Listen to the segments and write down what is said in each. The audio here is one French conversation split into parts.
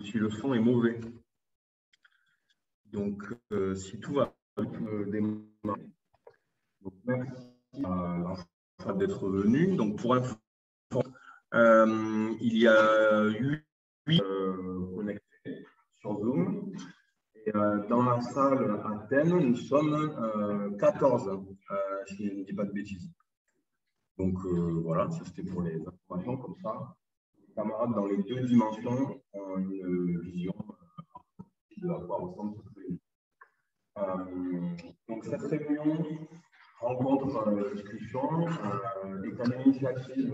si le son est mauvais. Donc, si tout va démarrer. Donc, merci d'être venu. Donc, pour info, il y a 8 connectés sur Zoom. Et dans la salle à thème, nous sommes 14, si je ne dis pas de bêtises. Donc, voilà, ça c'était pour les informations comme ça. Les camarades dans les deux dimensions ont une vision de à quoi ressemble cette réunion. Donc, cette réunion rencontre discussion est à l'initiative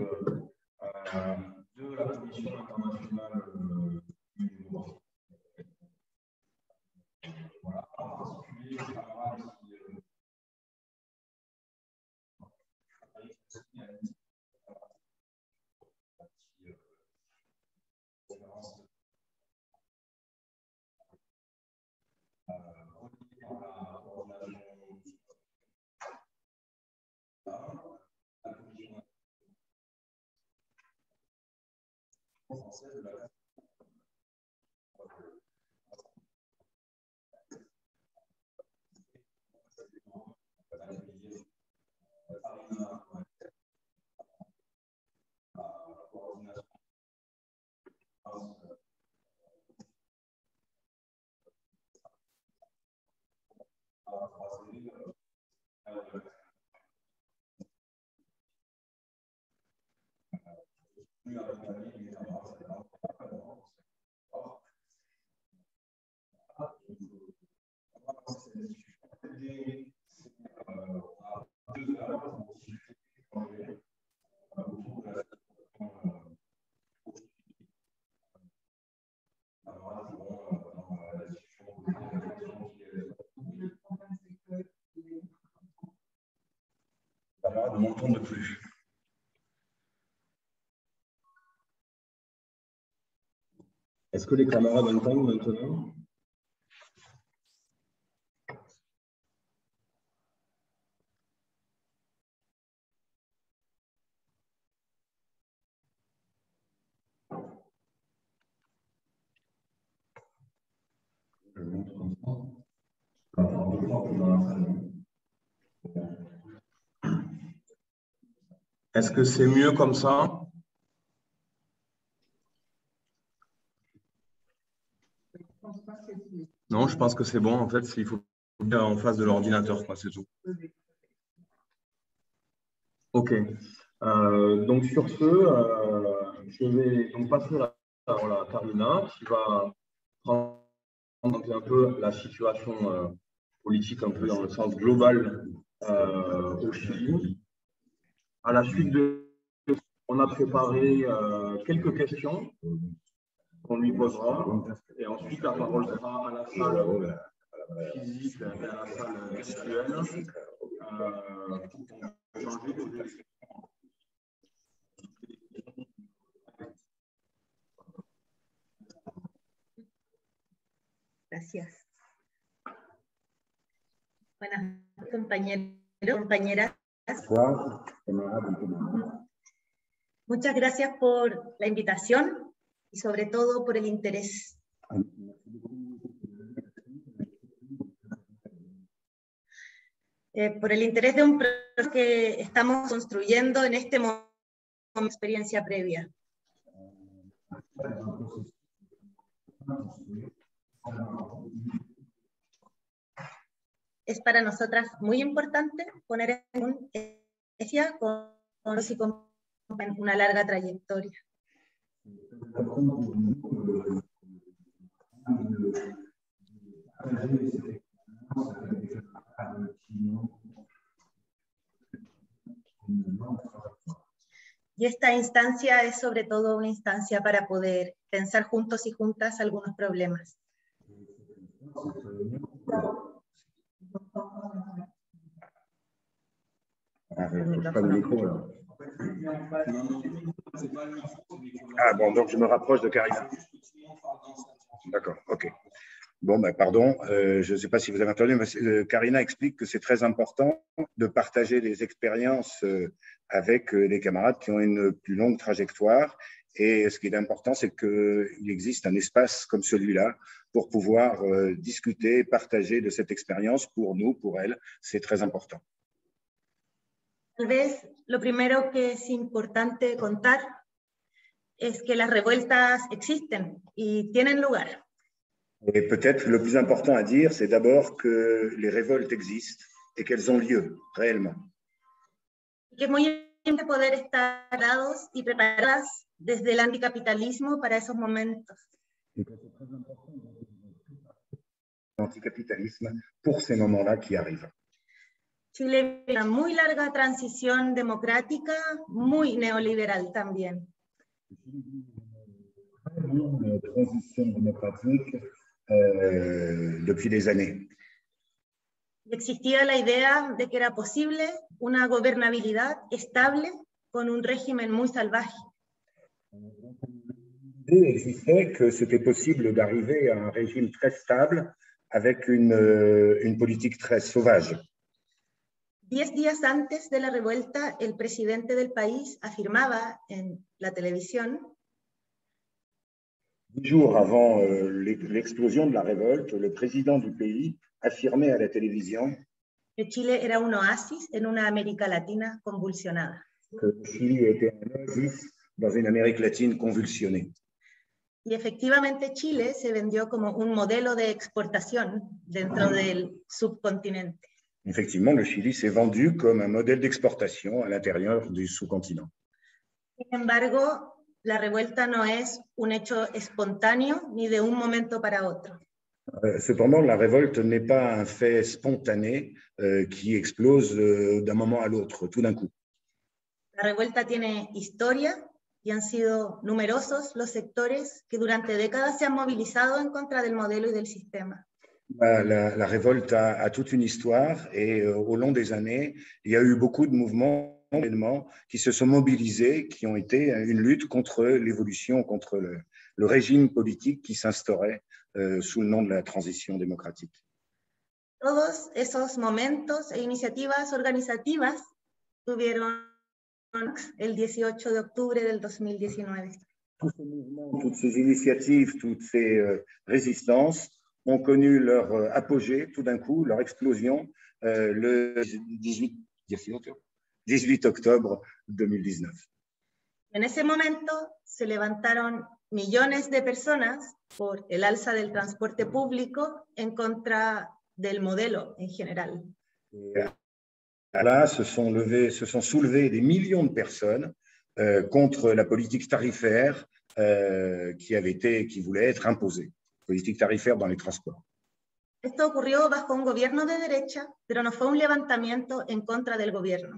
de la Commission internationale du droit. Voilà, en particulier les camarades ne m'entendent plus. Est-ce que les camarades entendent maintenant? Est-ce que c'est mieux comme ça? Non, je pense que c'est bon. En fait, il faut bien en face de l'ordinateur, c'est tout. OK. Donc, sur ce, je vais donc passer la parole à Karina qui va prendre un peu la situation politique un peu dans le sens global au Chili. À la suite on a préparé quelques questions qu'on lui posera et ensuite la parole sera à la salle physique et à la salle virtuelle pour changer de direction. Gracias. Buenas compañeros, compañeras. Muchas gracias por la invitación y sobre todo por el interés. Por el interés de un proyecto que estamos construyendo en este momento con experiencia previa. Es para nosotras muy importante poner en evidencia con una larga trayectoria. Y esta instancia es sobre todo una instancia para poder pensar juntos y juntas algunos problemas. Ah bon, donc je me rapproche de Karina. D'accord, ok. Bon, ben, pardon, je ne sais pas si vous avez entendu, mais Karina explique que c'est très important de partager les expériences avec les camarades qui ont une plus longue trajectoire Et ce qui est important, c'est qu'il existe un espace comme celui-là pour pouvoir discuter, partager de cette expérience pour nous, pour elles. C'est très important. Tal vez lo primero que es importante contar es que las revueltas existen y tienen lugar. Et peut-être le plus important à dire, c'est d'abord que les révoltes existent et qu'elles ont lieu réellement. Que es muy importante poder estar preparados y preparadas desde el anticapitalismo para esos momentos. L'anticapitalisme pour ces moments-là qui arrivent. Chile vive una muy larga transición democrática, muy neoliberal también. Une transition démocratique depuis des années. Existía la idea de que era posible una gobernabilidad estable con un régimen muy salvaje. Il existait que c'était possible d'arriver à un régime très stable avec une politique très sauvage. 10 días antes de la revuelta, el presidente del país afirmaba en la televisión 10 jours avant l'explosion de la révolte, le président du pays affirmait à la télévision que Chile era un oasis en una América Latina convulsionada. que le Chili était un oasis dans une Amérique latine convulsionnée. Y efectivamente Chile se vendió como un modelo de exportación dentro del subcontinente. Effectivement, le Chili s'est vendu comme un modèle d'exportation à l'intérieur du sous-continent. Sin embargo, la revuelta no es un hecho espontáneo ni de un momento para otro. Cependant, la révolte n'est pas un fait spontané qui explose d'un moment à l'autre, tout d'un coup. La revuelta tiene historia y han sido numerosos los sectores que durante décadas se han movilizado en contra del modelo y del sistema. La révolte a toute une histoire et au long des années, il y a eu beaucoup de mouvements qui se sont mobilisés, qui ont été une lutte contre l'évolution, contre le régime politique qui s'instaurait sous le nom de la transition démocratique. Todos esos momentos e iniciativas organizativas tuvieron el 18 de octubre del 2019. Tous ces mouvements, toutes ces initiatives, toutes ces résistances ont connu leur apogée tout d'un coup, leur explosion le 18 octobre 2019. En ese momento se levantaron millones de personas por el alza del transporte público en contra del modelo en general. Là, se sont soulevés des millions de personnes contre la politique tarifaire qui voulait être imposée, politique tarifaire dans les transports. Esto ocurrió bajo un gobierno de derecha, pero no fue un levantamiento en contra del gobierno.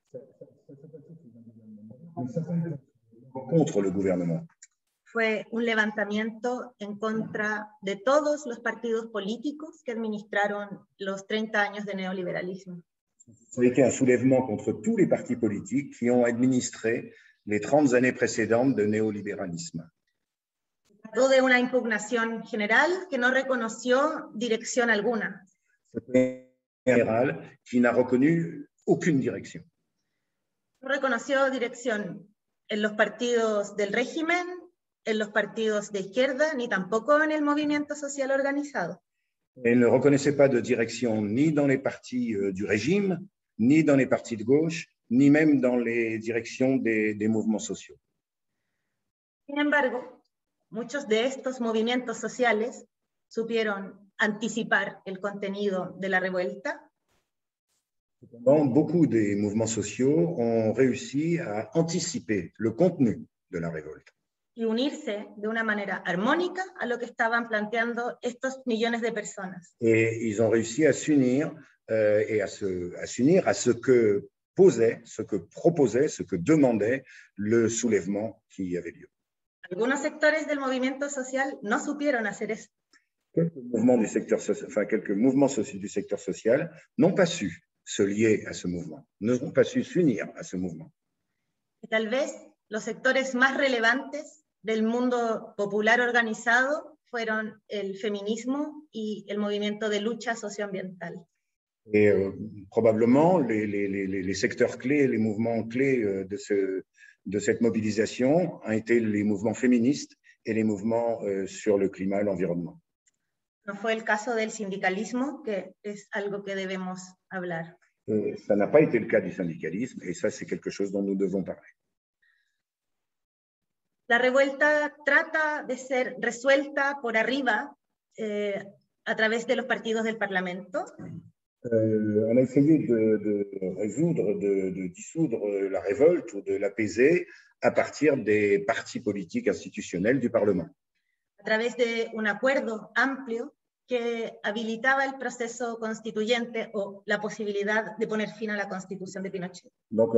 Contre le gouvernement. Fue un levantamiento en contra de todos los partidos políticos que administraron los 30 años de neoliberalismo. Ça a été un soulèvement contre tous les partis politiques qui ont administré les 30 années précédentes de néolibéralisme. Se trató de una impugnación general que no reconoció dirección alguna. C'est un général qui n'a reconnu aucune direction. No reconoció dirección en los partidos del régimen, en los partidos de izquierda, ni tampoco en el movimiento social organizado. Elle ne reconnaissait pas de direction ni dans les partis du régime, ni dans les partis de gauche, ni même dans les directions des mouvements sociaux. Sin embargo, muchos de estos movimientos sociales supieron anticipar el contenido de la revuelta. Beaucoup des mouvements sociaux ont réussi à anticiper le contenu de la révolte. Y unirse de una manera armónica a lo que estaban planteando estos millones de personas. Et ils ont réussi à s'unir et à s'unir à ce que posait, ce que proposait, ce que demandait le soulèvement qui avait lieu. Algunos sectores del movimiento social no supieron hacer eso. Quelques mouvements du secteur social n'ont pas su se lier à ce mouvement, n'ont pas su s'unir à ce mouvement. Y tal vez los sectores más relevantes del mundo popular organizado fueron el feminismo y el movimiento de lucha socioambiental. Et probablement les secteurs clés, les mouvements clés de de cette mobilisation ont été les mouvements féministes et les mouvements sur le climat et l'environnement. No fue el caso del sindicalismo, que es algo que debemos hablar. Ça n'a pas été le cas du syndicalisme, et ça, c'est quelque chose dont nous devons parler. La revuelta trata de ser resuelta por arriba a través de los partidos del Parlamento. On a essayé de résoudre, de dissoudre la révolte ou de l'apaiser à partir des partis politiques institutionnels du Parlement. A través de un acuerdo amplio que habilitaba el proceso constituyente o la posibilidad de poner fin a la constitución de Pinochet. Donc,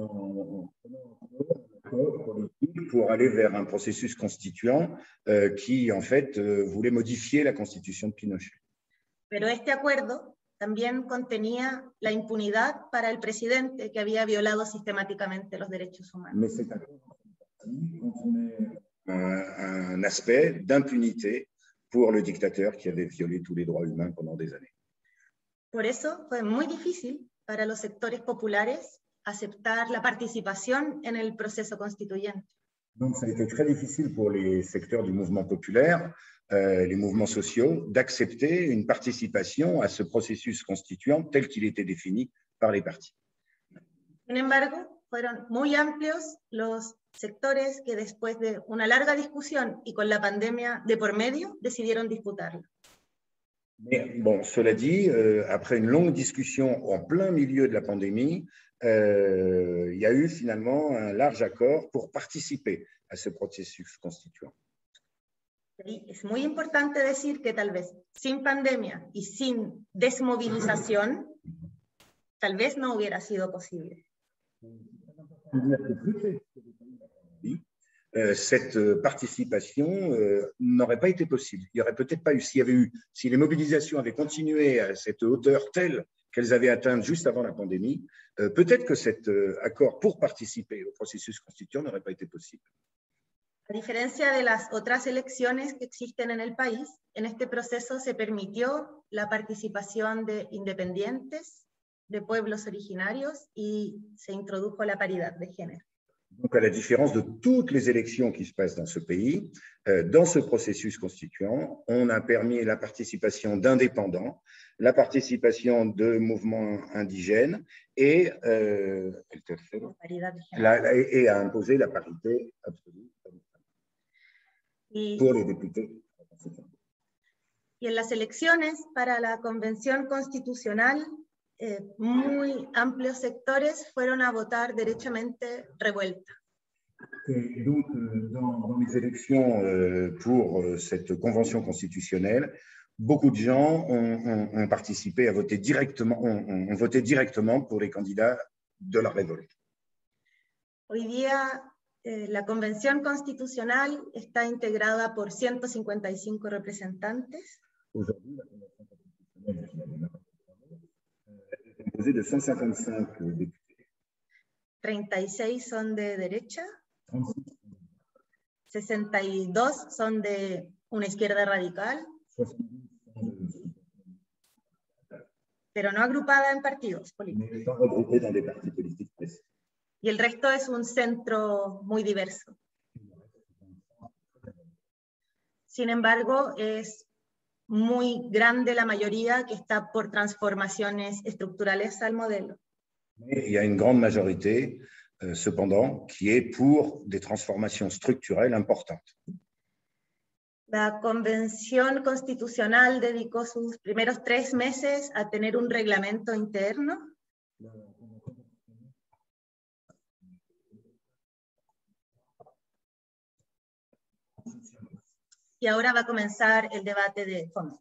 politique pour aller vers un processus constituant qui, en fait, voulait modifier la constitution de Pinochet. Pero este acuerdo también contenía la impunidad para el presidente que había violado sistemáticamente los derechos humanos. Mais cet accord contenait un aspect d'impunité pour le dictateur qui avait violé tous les droits humains pendant des années. Por eso fue muy difícil para los sectores populares aceptar la participación en el proceso constituyente. Donc, ça a été très difficile pour les secteurs du mouvement populaire, les mouvements sociaux, d'accepter une participation à ce processus constituant tel qu'il était défini par les partis. Sin embargo, fueron muy amplios los sectores que después de una larga discusión y con la pandemia de por medio, decidieron disputarlo. Mais bon, cela dit, après une longue discussion en plein milieu de la pandémie, il y a eu finalement un large accord pour participer à ce processus constituant. Y es muy importante decir que tal vez sin pandemia y sin desmovilización, tal vez no hubiera sido posible. Cette participation n'aurait pas été possible. Il n'y aurait peut-être pas eu, si les mobilisations avaient continué à cette hauteur telle qu'elles avaient atteinte juste avant la pandémie, peut-être que cet accord pour participer au processus constituant n'aurait pas été possible. A diferencia de las otras elecciones que existen en el país, en este proceso se permitió la participación de independientes, de pueblos originarios y se introdujo la paridad de género. Donc, à la différence de toutes les élections qui se passent dans ce pays, dans ce processus constituant, on a permis la participation d'indépendants, la participation de mouvements indigènes et a imposé la parité absolue pour les députés. Y en las elecciones para la Convención Constitucional, muy amplios sectores fueron a votar derechamente revuelta. Et donc, dans les élections pour cette convention constitutionnelle, beaucoup de gens ont participé à voter directement, ont voté directement pour les candidats de la révolte. Hoy día, la Convención Constitucional está integrada por 155 representantes. Aujourd'hui, la Convention constitutionnelle est composée de 155 députés. 36 son de derecha. 62 son de una izquierda radical, pero no agrupada en partidos políticos. Y el resto es un centro muy diverso. Sin embargo, es muy grande la mayoría que está por transformaciones estructurales al modelo. Il y a une grande majorité cependant, qui est pour des transformations structurelles importantes. La Convención Constitucional dedicó sus primeros 3 meses a tener un reglamento interno. Y ahora va a comenzar el debate de fondo.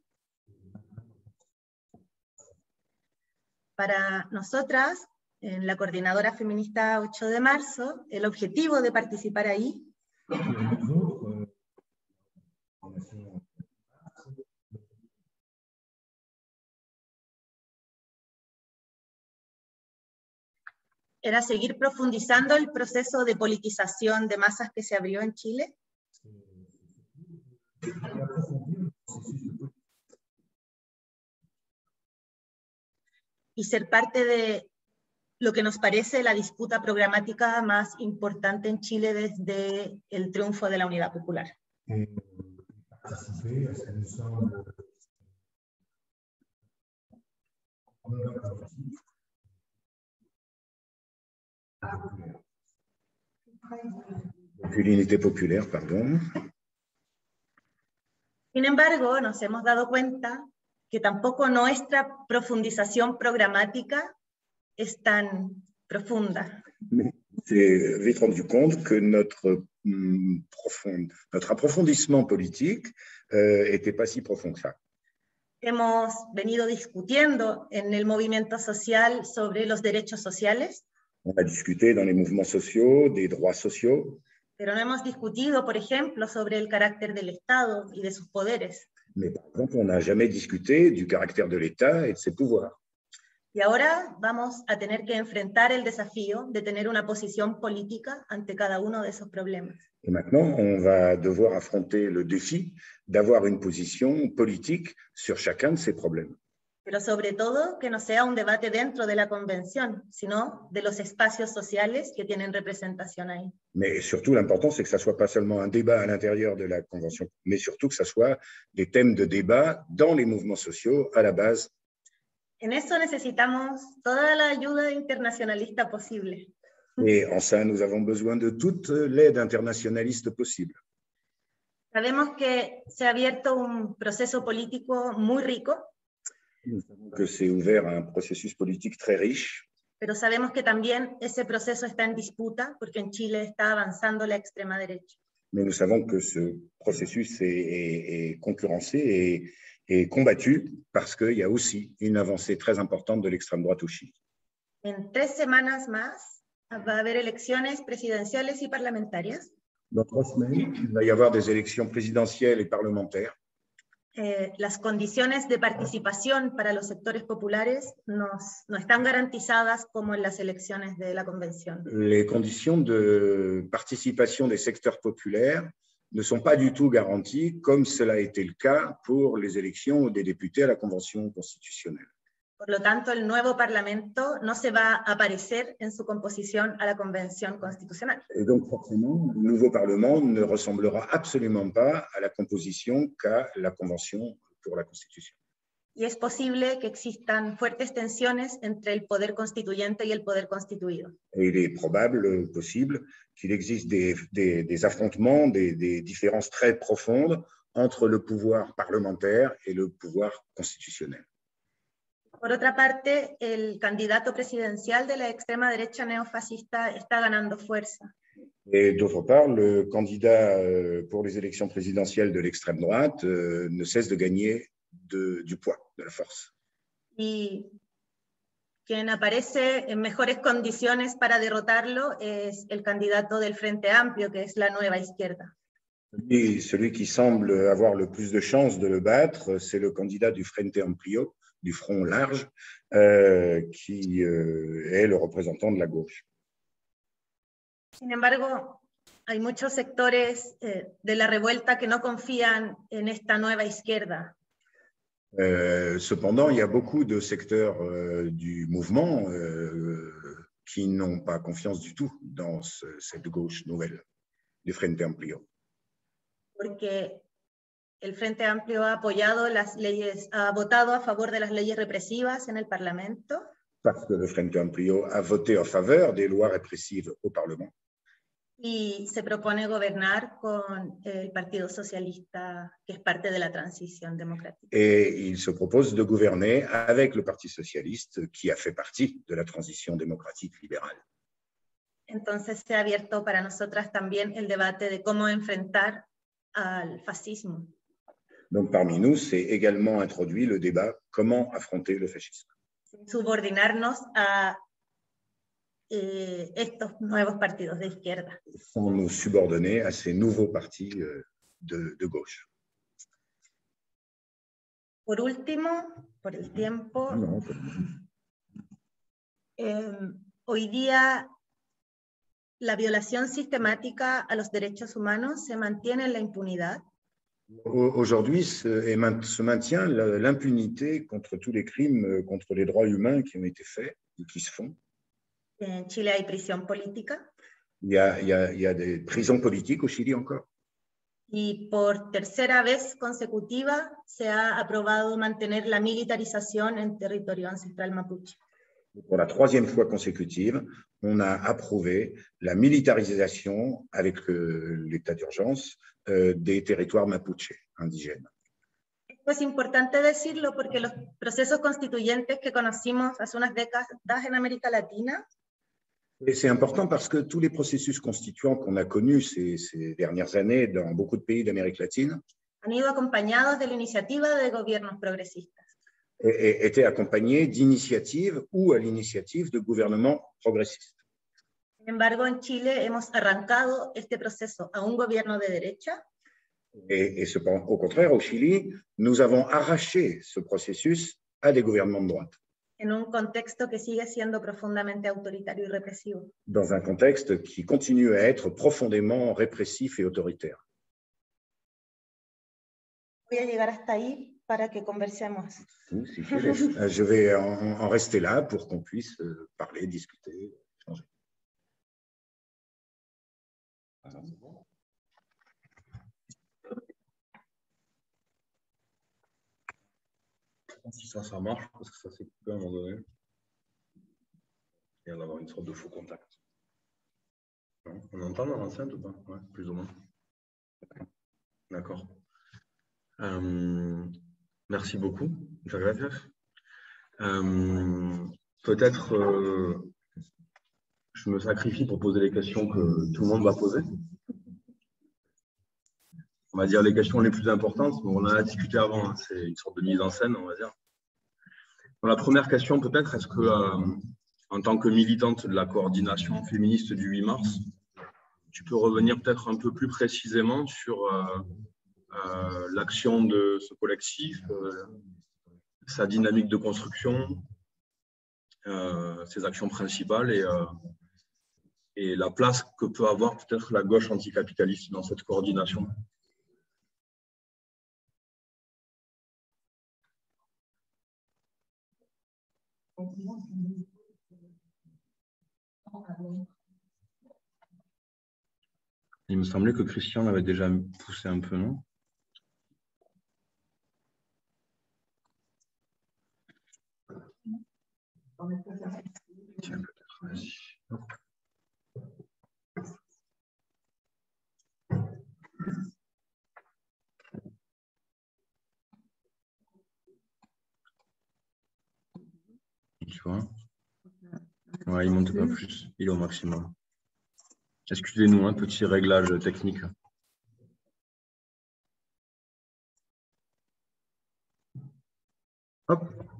Para nosotras, en la Coordinadora Feminista 8 de marzo, el objetivo de participar ahí era seguir profundizando el proceso de politización de masas que se abrió en Chile. Y ser parte de lo que nos parece la disputa programática más importante en Chile desde el triunfo de la Unidad Popular. Depuis l'unité populaire, pardon. Sin embargo, nos hemos dado cuenta que tampoco nuestra profundización programática es tan profunda. Mais c'est vite rendu compte que notre approfondissement politique n'était pas si profond que ça. Hemos venido discutiendo en el movimiento social sobre los derechos sociales. On a discuté dans les mouvements sociaux des droits sociaux. Pero no hemos discutido, por ejemplo, sobre el carácter del Estado y de sus poderes. Mais par exemple, on n'a jamais discuté du caractère de l'État et de ses pouvoirs. Y ahora vamos a tener que enfrentar el desafío de tener una posición política ante cada uno de esos problemas. Et maintenant, on va devoir affronter le défi d'avoir une position politique sur chacun de ces problèmes. Pero sobre todo que no sea un debate dentro de la convención, sino de los espacios sociales que tienen representación ahí. Mais surtout, l'important, c'est que ça ne soit pas seulement un débat à l'intérieur de la Convention, mais surtout que ça soit des thèmes de débat dans les mouvements sociaux à la base. En eso necesitamos toda la ayuda internacionalista posible. Et en ça, nous avons besoin de toute l'aide internationaliste possible. Sabemos que se ha abierto un proceso político muy rico. Nous savons que c'est ouvert à un processus politique très riche. Pero sabemos que también ese proceso está en disputa porque en Chile está avanzando la extrema derecha. Mais nous savons que ce processus est concurrencé et combattu parce qu'il y a aussi une avancée très importante de l'extrême droite au Chili. En 3 semanas más va a haber elecciones presidenciales y parlamentarias. Dans 3 semaines, il va y avoir des élections présidentielles et parlementaires. Las condiciones de participación para los sectores populares no están garantizadas como en las elecciones de la convención. Les conditions de participation des secteurs populaires ne sont pas du tout garanties comme cela a été le cas pour les élections des députés à la Convention constitutionnelle. Por lo tanto, el nuevo Parlamento no se va a parecer en su composición a la Convención Constitucional. Et donc, forcément, le nouveau Parlement ne ressemblera absolument pas à la composition qu'a la Convention pour la Constitution. Y es posible que existan fuertes tensiones entre el poder constituyente y el poder constituido. Et il est probable, possible, qu'il existe des affrontements, des différences très profondes entre le pouvoir parlementaire et le pouvoir constitutionnel. Por otra parte, el candidato presidencial de la extrema derecha neofascista está ganando fuerza. Et d'autre part, le candidat pour les élections présidentielles de l'extrême droite ne cesse de gagner du poids, de la force. Y quien aparece en mejores condiciones para derrotarlo es el candidato del Frente Amplio, que es la nueva izquierda. Et celui qui semble avoir le plus de chances de le battre, c'est le candidat du Frente Amplio, du Front Large, qui est le représentant de la gauche. Sin embargo, hay muchos sectores de la revuelta que no confían en esta nueva izquierda. Cependant, il y a beaucoup de secteurs du mouvement qui n'ont pas confiance du tout dans cette gauche nouvelle, du Frente Amplio. Porque el Frente Amplio ha apoyado las leyes, ha votado a favor de las leyes represivas en el Parlamento. Parce que le Frente Amplio a voté en faveur des lois répressives au Parlement. Y se propone gobernar con el Partido Socialista, que es parte de la transición democrática. Et il se propose de gouverner avec le Parti socialiste qui a fait partie de la transition démocratique libérale. Entonces se ha abierto para nosotras también el debate de cómo enfrentar al fascismo. Donc parmi nous, c'est également introduit le débat comment affronter le fascisme. Subordinarnos a estos nuevos partidos de izquierda. Sans nous subordonner à ces nouveaux partis de gauche. Por último, por el tiempo, hoy día la violación sistemática a los derechos humanos se mantiene en la impunidad. Aujourd'hui, se maintient l'impunité contre tous les crimes contre les droits humains qui ont été faits ou qui se font. En Chile hay prisión política. Il y a des prisons politiques au Chili encore. Y por tercera vez consecutiva se ha aprobado mantener la militarización en territorio ancestral mapuche. Pour la troisième fois consécutive, on a approuvé la militarisation avec l'état d'urgence des territoires mapuche indigènes. Esto es importante decirlo porque los procesos constituyentes que conocimos hace unas décadas en América Latina Et c'est important parce que tous les processus constituants qu'on a connus ces dernières années dans beaucoup de pays d'Amérique latine han ido acompañados de la iniciativa de gobiernos progresistas. étaient accompagnés d'initiatives ou à l'initiative de gouvernements progressistes. Sin embargo, en Chile hemos arrancado este proceso a un gobierno de derecha. Et cependant, au contraire, au Chili, nous avons arraché ce processus à des gouvernements de droite. En un contexto que sigue siendo profundamente autoritario y represivo. Dans un contexte qui continue à être profondément répressif et autoritaire. Voy a llegar hasta ahí para que conversemos. Si je vais en rester là pour qu'on puisse parler, discuter, échanger. Si ça marche, parce que ça s'est coupé à un moment donné. Et d'avoir une sorte de faux contact. Non, on entend dans l'enceinte ou pas? Ouais, plus ou moins. D'accord. Merci beaucoup. Muchas gracias. Peut-être je me sacrifie pour poser les questions que tout le monde va poser. On va dire les questions les plus importantes, mais on en a discuté avant, hein. C'est une sorte de mise en scène, on va dire. Bon, la première question peut-être, est-ce que en tant que militante de la coordination féministe du 8 mars, tu peux revenir peut-être un peu plus précisément sur l'action de ce collectif, sa dynamique de construction, ses actions principales et la place que peut avoir peut-être la gauche anticapitaliste dans cette coordination? Il me semblait que Christian l'avait déjà poussé un peu, non? Tiens, peut-être, vas-y. Tu vois? Ouais, il ne monte pas plus, il est au maximum. Excusez-nous, un petit réglage technique. Hop.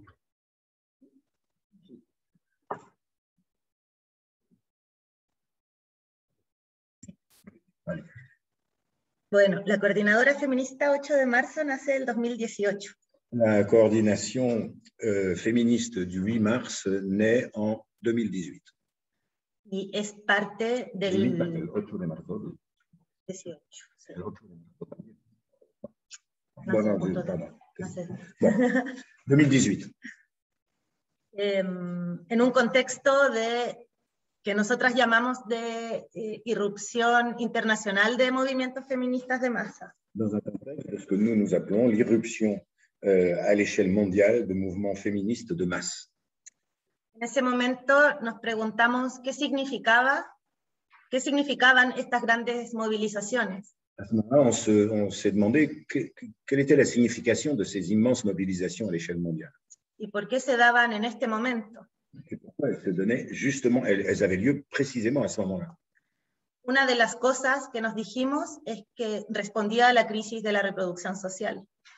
Vale. Bueno, la Coordinadora Feminista 8 de marzo nace en 2018. La coordination féministe du 8 mars naît en 2018. Y es parte del... El 8 de marzo. 18. Sí. El 8 de marzo también. No Bueno, sé, pardon. no sé. Bon, 2018. En un contexto de que nosotras llamamos de irrupción internacional de movimientos feministas de masa. Dans un contexte de ce que nous appelons l'irruption à l'échelle mondiale de mouvements féministes de masse. En ese momento nos preguntamos qué significaban estas grandes movilizaciones. À ce moment-là, on s'est demandé quelle était la signification de ces immenses mobilisations à l'échelle mondiale. ¿Y por qué se daban en este momento? Et pourquoi elles se donnaient justement, elles avaient lieu précisément à ce moment-là. Una de las cosas que nos dijimos es que respondía a la crisis de la reproducción social.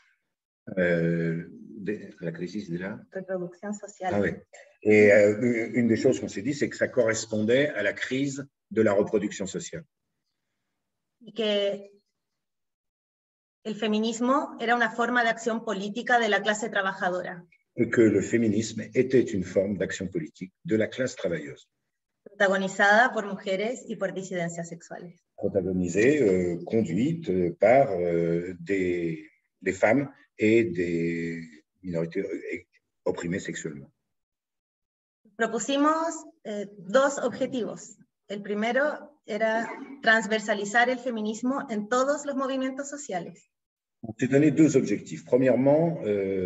La crisis de la reproducción social. Ah oui. Et une des choses qu'on s'est dit, c'est que ça correspondait à la crise de la reproduction sociale. Y que el feminismo era una forma de acción política de la clase trabajadora. Et que le féminisme était une forme d'action politique de la classe travailleuse. Protagonizada por mujeres y por disidencias sexuales. Protagonisée, conduite par des femmes et des minorités opprimées sexuellement. Propusimos dos objetivos. El primero era transversalizar el feminismo en todos los movimientos sociales. On s'est donné deux objectifs. Premièrement,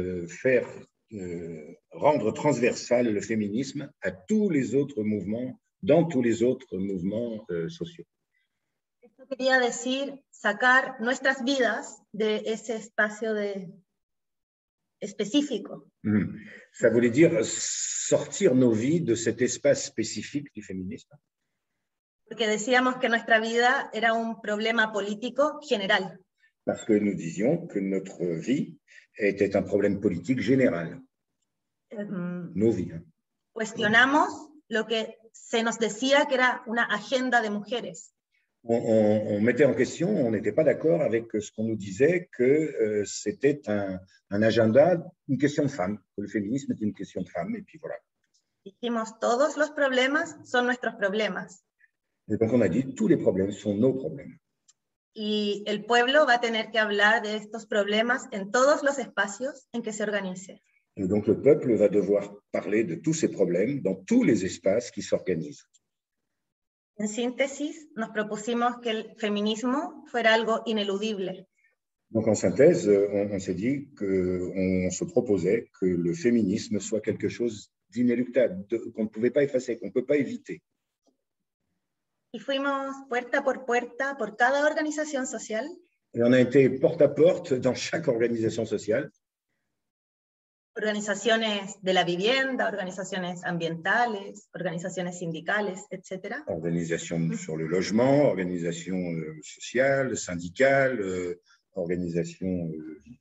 rendre transversal le féminisme à tous les autres mouvements, dans tous les autres mouvements sociaux. Esto quería decir sacar nuestras vidas de ese espacio específico. Ça voulait dire sortir nos vies de cet espace spécifique du féminisme. Porque decíamos que nuestra vida era un problema político general. Parce que nous disions que notre vie était un problème politique général. Nos vies. Cuestionamos lo que se nos decía que era una agenda de mujeres. On mettait en question, on n'était pas d'accord avec ce qu'on nous disait que c'était un agenda, une question de femmes, que le féminisme était une question de femmes, et puis voilà. Dijimos, todos los problemas son nuestros problemas. Et donc on a dit, tous les problèmes sont nos problèmes. Y el pueblo va a tener que hablar de estos problemas en todos los espacios en que se organice. Et donc le peuple va devoir parler de tous ces problèmes dans tous les espaces qui s'organisent. En síntesis, nos propusimos que el feminismo fuera algo ineludible. Donc en synthèse, on s'est dit qu'on se proposait que le féminisme soit quelque chose d'inéluctable, qu'on ne pouvait pas effacer, qu'on ne peut pas éviter. Y fuimos puerta por cada organización social. Et on a été porte à porte dans chaque organisation sociale. Organizaciones de la vivienda, organizaciones ambientales, organizaciones sindicales, etc. Organisation sur le logement, organisation sociale, syndicale, organisation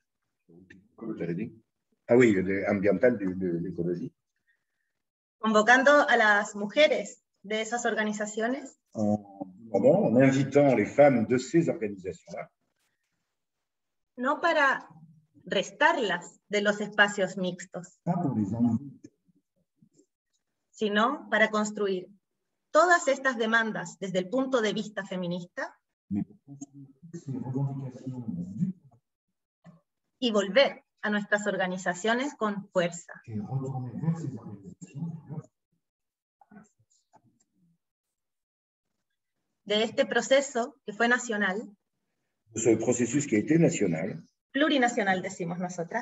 ambientale de l'écologie. Convocando a las mujeres de esas organizaciones. En invitant les femmes de ces organisations-là. No para restarlas de los espacios mixtos, sino para construir todas estas demandas desde el punto de vista feminista y volver a nuestras organizaciones con fuerza. De este proceso que fue nacional, ce processus qui a été national, plurinacional decimos nosotras,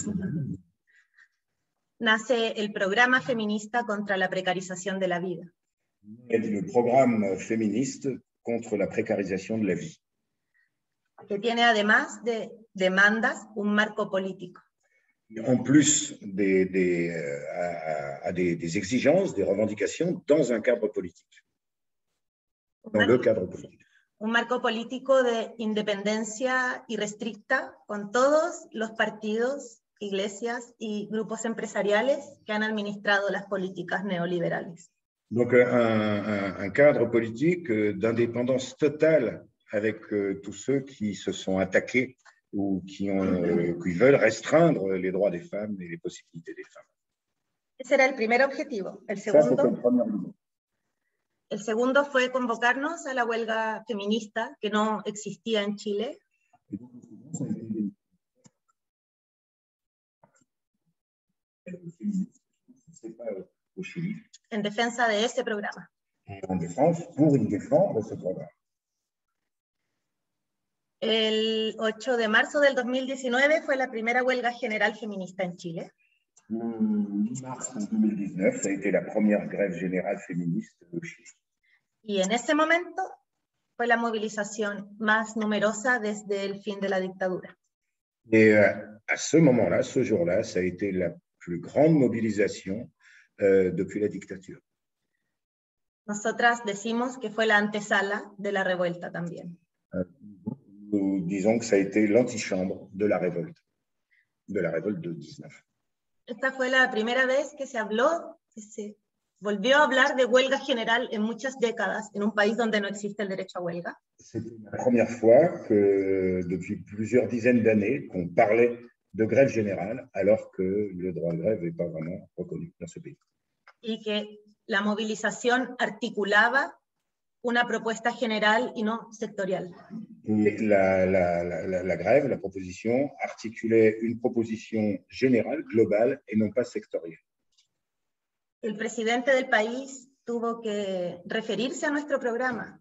nace el programa feminista contra la precarización de la vida. Le programme féministe contre la précarisation de la vie. Que tiene además de demandas un marco político. En plus des exigences, des revendications dans un cadre politique. Dans le cadre politique. Un marco político de independencia irrestricta con todos los partidos, iglesias y grupos empresariales que han administrado las políticas neoliberales. Donc un cadre politique d'indépendance totale avec tous ceux qui se sont attaqués ou qui veulent restreindre les droits des femmes et les possibilités des femmes. Ese era el primer objetivo. El segundo fue convocarnos a la huelga feminista que no existía en Chile. En defensa de ese programa. El 8 de marzo del 2019 fue la primera huelga general feminista en Chile. Mars 2019, ça a été la première grève générale féministe au Chili. Y en ese momento fue la movilización más numerosa desde el fin de la dictadura. Et à ce moment-là, ce jour-là, ça a été la plus grande mobilisation depuis la dictature. Nosotras decimos que fue la antesala de la revuelta también. Nous disons que ça a été l'antichambre de la révolte de 19. Esta fue la primera vez que se volvió a hablar de huelga general en muchas décadas en un país donde no existe el derecho a huelga. C'était la première fois que, depuis plusieurs dizaines d'années, qu'on parlait de grève générale alors que le droit de grève n'est pas vraiment reconnu dans ce pays. Y que la movilización articulaba una propuesta general y no sectorial. Et la grève, la proposition, articulait une proposition générale, globale, et non pas sectorielle. el presidente del país tuvo que referirse a nuestro programa,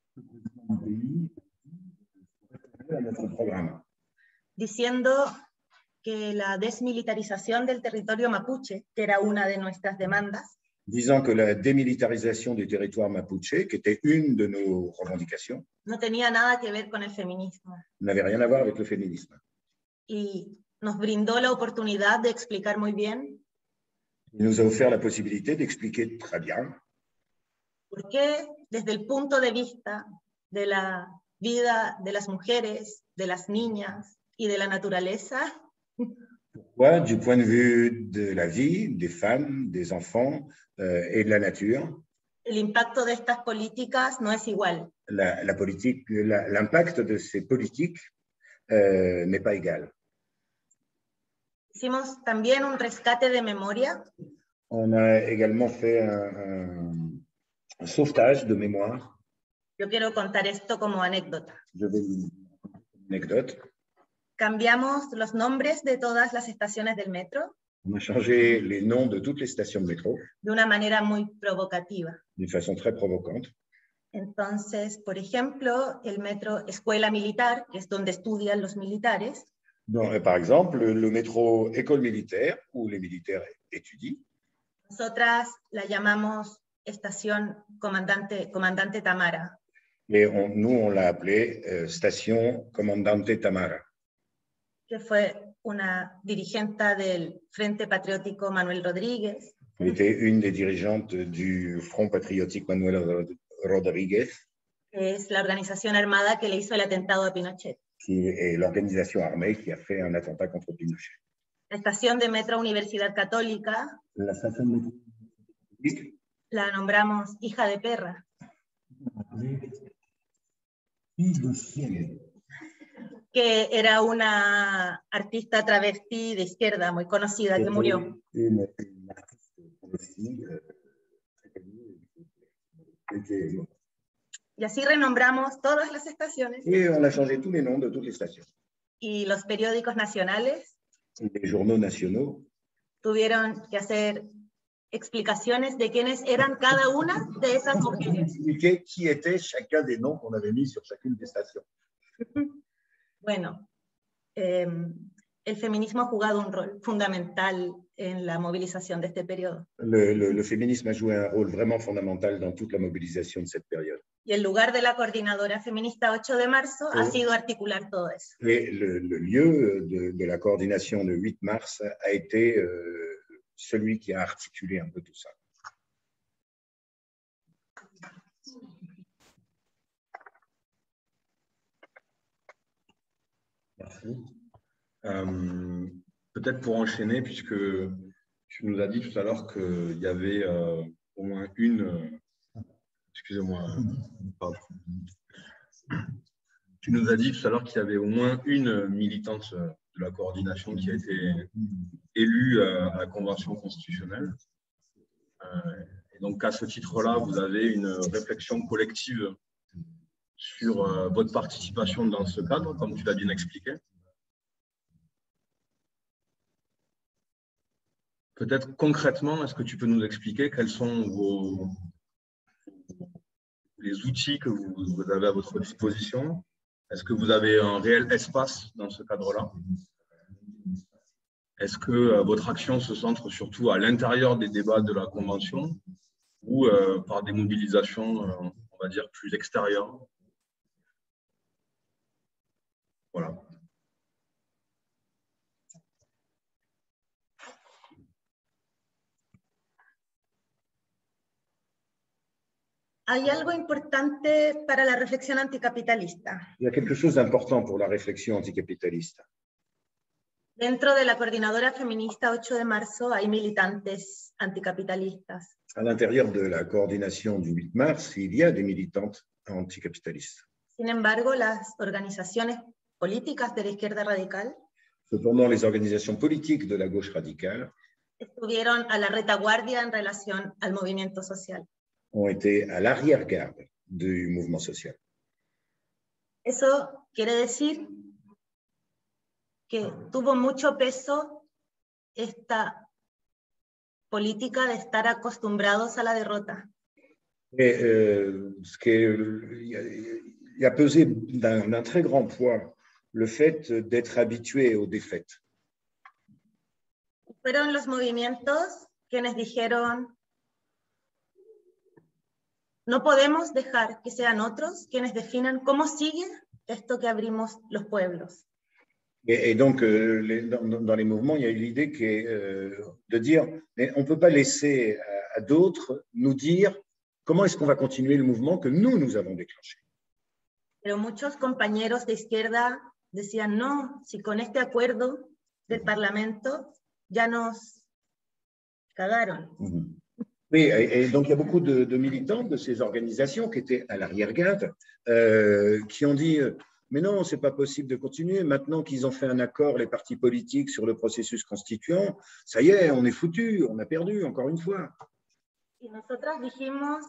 diciendo que la desmilitarización del territorio mapuche, que era una de nuestras demandas, disant que la démilitarisation du territoire mapuche, qui était une de nos revendications, no tenía nada que ver con el feminismo. n'avait rien à voir avec le féminisme. Y nos brindó la oportunidad de explicar muy bien Il nous a offert la possibilité d'expliquer très bien por qué, desde el punto de vista de la vida de las mujeres, de las niñas y de la naturaleza, pourquoi, du point de vue de la vie, des femmes, des enfants et de la nature, el impacto de estas políticas no es igual. l'impact de ces politiques n'est pas égal. Hicimos también un rescate de memoria On a également fait un sauvetage de mémoire. Yo quiero contar esto como anécdota. Je vais une anecdote. Cambiamos los nombres de todas las estaciones del metro On a changé les noms de toutes les stations de métro de una manera muy provocativa. d'une façon très provocante. Entonces, por ejemplo, el metro Escuela Militar, que es donde estudian los militares, Par exemple, le métro école militaire, où les militaires étudient, nosotras la llamamos estación Comandante Tamara. et nous, on l'a appelée station Comandante Tamara, Que fue una dirigente del Frente Patriótico Manuel Rodríguez, qui était une des dirigeantes du Front patriotique Manuel Rodríguez, que es la organización armada que le hizo el atentado a Pinochet. qui est l'organisation armée qui a fait un attentat contre Pinochet. La estación de metro Universidad Católica La station de métro la nombramos Hija de Perra, que era una artista travesti de izquierda muy conocida que murió. Une artiste travesti très connue, qui est morte. Y así renombramos todas las estaciones Et on a changé tous les noms de toutes les stations. y los periódicos nacionales Les journaux nationaux tuvieron que hacer explicaciones de quiénes eran cada una de esas mujeres. expliquaient qui était chacun des noms qu'on avait mis sur chacune des stations. Bueno, el feminismo ha jugado un rol fundamental en la movilización de este periodo. Le féminisme a joué un rôle vraiment fondamental dans toute la mobilisation de cette période. Y el lugar de la coordinadora feminista 8 de marzo ha sido articular todo eso. Et le lieu de la coordination de 8 mars a été celui qui a articulé un peu tout ça. Merci. Peut-être pour enchaîner, puisque tu nous as dit tout à l'heure qu'il y avait au moins une... excusez-moi. Pardon. Tu nous as dit tout à l'heure qu'il y avait au moins une militante de la coordination qui a été élue à la Convention constitutionnelle. Et donc, à ce titre-là, vous avez une réflexion collective sur votre participation dans ce cadre, comme tu l'as bien expliqué. Peut-être concrètement, est-ce que tu peux nous expliquer quels sont les outils que vous avez à votre disposition? Est-ce que vous avez un réel espace dans ce cadre-là? Est-ce que votre action se centre surtout à l'intérieur des débats de la Convention ou par des mobilisations, on va dire, plus extérieures? Voilà. Hay algo importante para la reflexión anticapitalista. Il y a quelque chose d'important pour la réflexion anticapitaliste. Dentro de la coordinadora feminista 8 de marzo hay militantes anticapitalistas. À l'intérieur de la coordination du 8 mars, il y a des militantes anticapitalistes. Sin embargo, las organizaciones políticas de la izquierda radical Cependant, les organisations politiques de la gauche radicale estuvieron a la retaguardia en relación al movimiento social. ont été à l'arrière-garde du mouvement social. Eso quiere decir que tuvo mucho peso esta política de estar acostumbrados a la derrota. Et il a pesé d'un très grand poids le fait d'être habitué aux défaites. Fueron los movimientos quienes dijeron, no podemos dejar que sean otros quienes definan cómo sigue esto que abrimos los pueblos. Et donc, dans les mouvements, il y a eu l'idée de dire, mais on ne peut pas laisser à d'autres nous dire comment est-ce qu'on va continuer le mouvement que nous avons déclenché. Pero muchos compañeros de izquierda decían, no, si con este acuerdo del Parlamento ya nos cagaron. Oui, et donc il y a beaucoup de militants de ces organisations qui étaient à l'arrière-garde, qui ont dit mais non, c'est pas possible de continuer. Maintenant qu'ils ont fait un accord, les partis politiques, sur le processus constituant, ça y est, on est foutu, on a perdu, encore une fois. Y nosotras dijimos,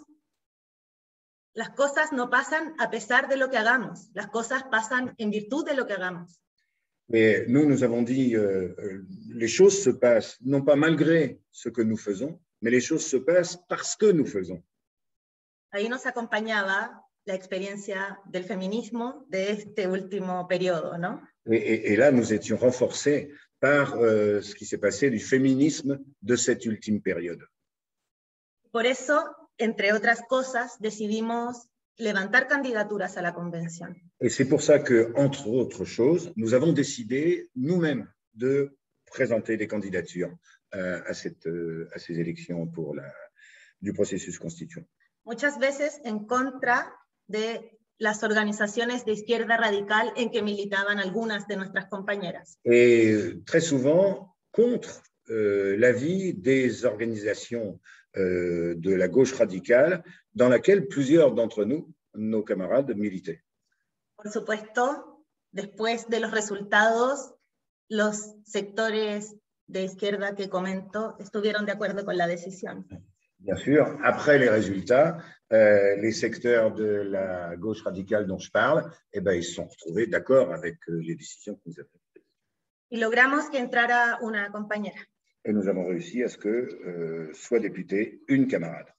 las cosas no pasan a pesar de lo que hagamos, las cosas pasan en virtud de lo que hagamos. Mais nous avons dit, les choses se passent, non pas malgré ce que nous faisons, mais les choses se passent parce que nous faisons. Ahí nos acompañaba la experiencia del feminismo de este último periodo, ¿no? Et là, nous étions renforcés par ce qui s'est passé du féminisme de cette ultime période. Por eso, entre otras cosas, decidimos levantar candidaturas a la convención. Et c'est pour ça que, entre autres choses, nous avons décidé nous-mêmes de présenter des candidatures à ces élections pour du processus constituant. Muchas veces en contra de las organizaciones de izquierda radical en que militaban algunas de nuestras compañeras. Et très souvent contre l'avis des organisations de la gauche radicale dans laquelle plusieurs d'entre nous, nos camarades, militaient. Por supuesto, después de los resultados, los sectores de izquierda que comento estuvieron de acuerdo con la decisión. Bien sûr, après les résultats, les secteurs de la gauche radicale dont je parle, eh ben, ils se sont retrouvés d'accord avec les décisions que nous avons prises. Y logramos que entrara una compañera. Et nous avons réussi à ce que soit députée une camarade.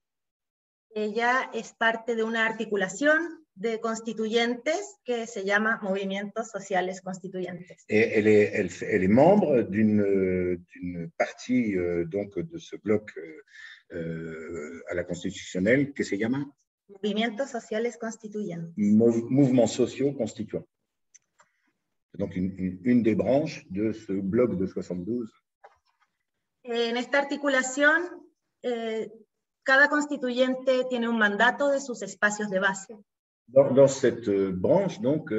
Ella es parte de una articulación de constituyentes que se llama Movimientos Sociales Constituyentes. Et elle est membre d'une partie donc de ce bloc à la constitutionnelle que se llama Movimientos Sociales Constituyentes. Mouvements sociaux constituants. Donc une des branches de ce bloc de 72. En esta articulación, cada constituyente tiene un mandato de sus espacios de base. Dans cette branche, donc,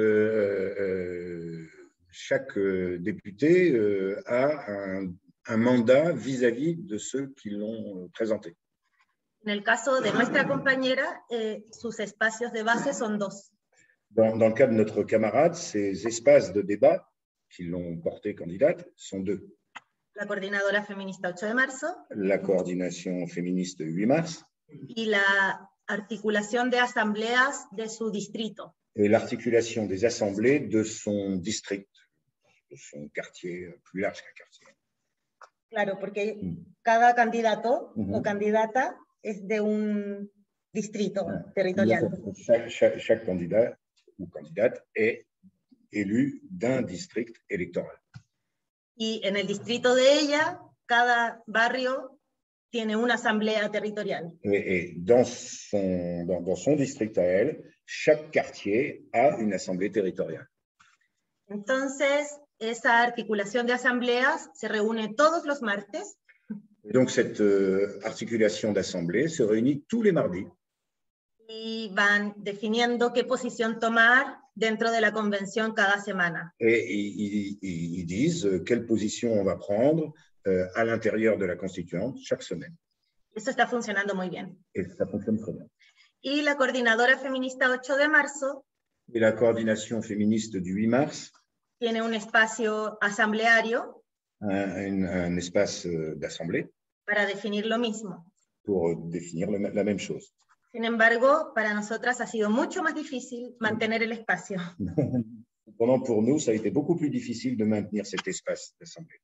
chaque député a un mandat vis-à-vis de ceux qui l'ont présenté. En el caso de nuestra compañera, sus espacios de base son dos. Dans le cas de notre camarade, ces espaces de débat qui l'ont portée candidate sont deux. La coordinadora feminista 8 de marzo. La coordination féministe 8 mars. Y la articulación de asambleas de su distrito. Et l'articulation des assemblées de son district, de son quartier, plus large qu'un quartier. Claro, porque cada candidato o candidata es de un distrito territorial. Chaque candidat ou candidate est élu d'un district électoral. Y en el distrito de ella, cada barrio tiene una asamblea territorial. Et dans son district à elle, chaque quartier a une assemblée territoriale. Entonces, esa articulación de asambleas se reúne todos los martes. Et donc, cette articulation d'assemblée se réunit tous les mardis. Y van definiendo qué posición tomar dentro de la convención cada semana. Et ils disent quelle position on va prendre à l'intérieur de la constituante chaque semaine. Eso está funcionando muy bien. Et ça fonctionne très bien. Y la coordinadora feminista 8 de marzo Et la coordination féministe du 8 mars tiene un espacio asambleario un espace d'assemblée para definir lo mismo. pour définir la même chose. Sin embargo, para nosotras ha sido mucho más difícil mantener el espacio. Pendant pour nous, ça a été beaucoup plus difficile de maintenir cet espace d'assemblée. Porque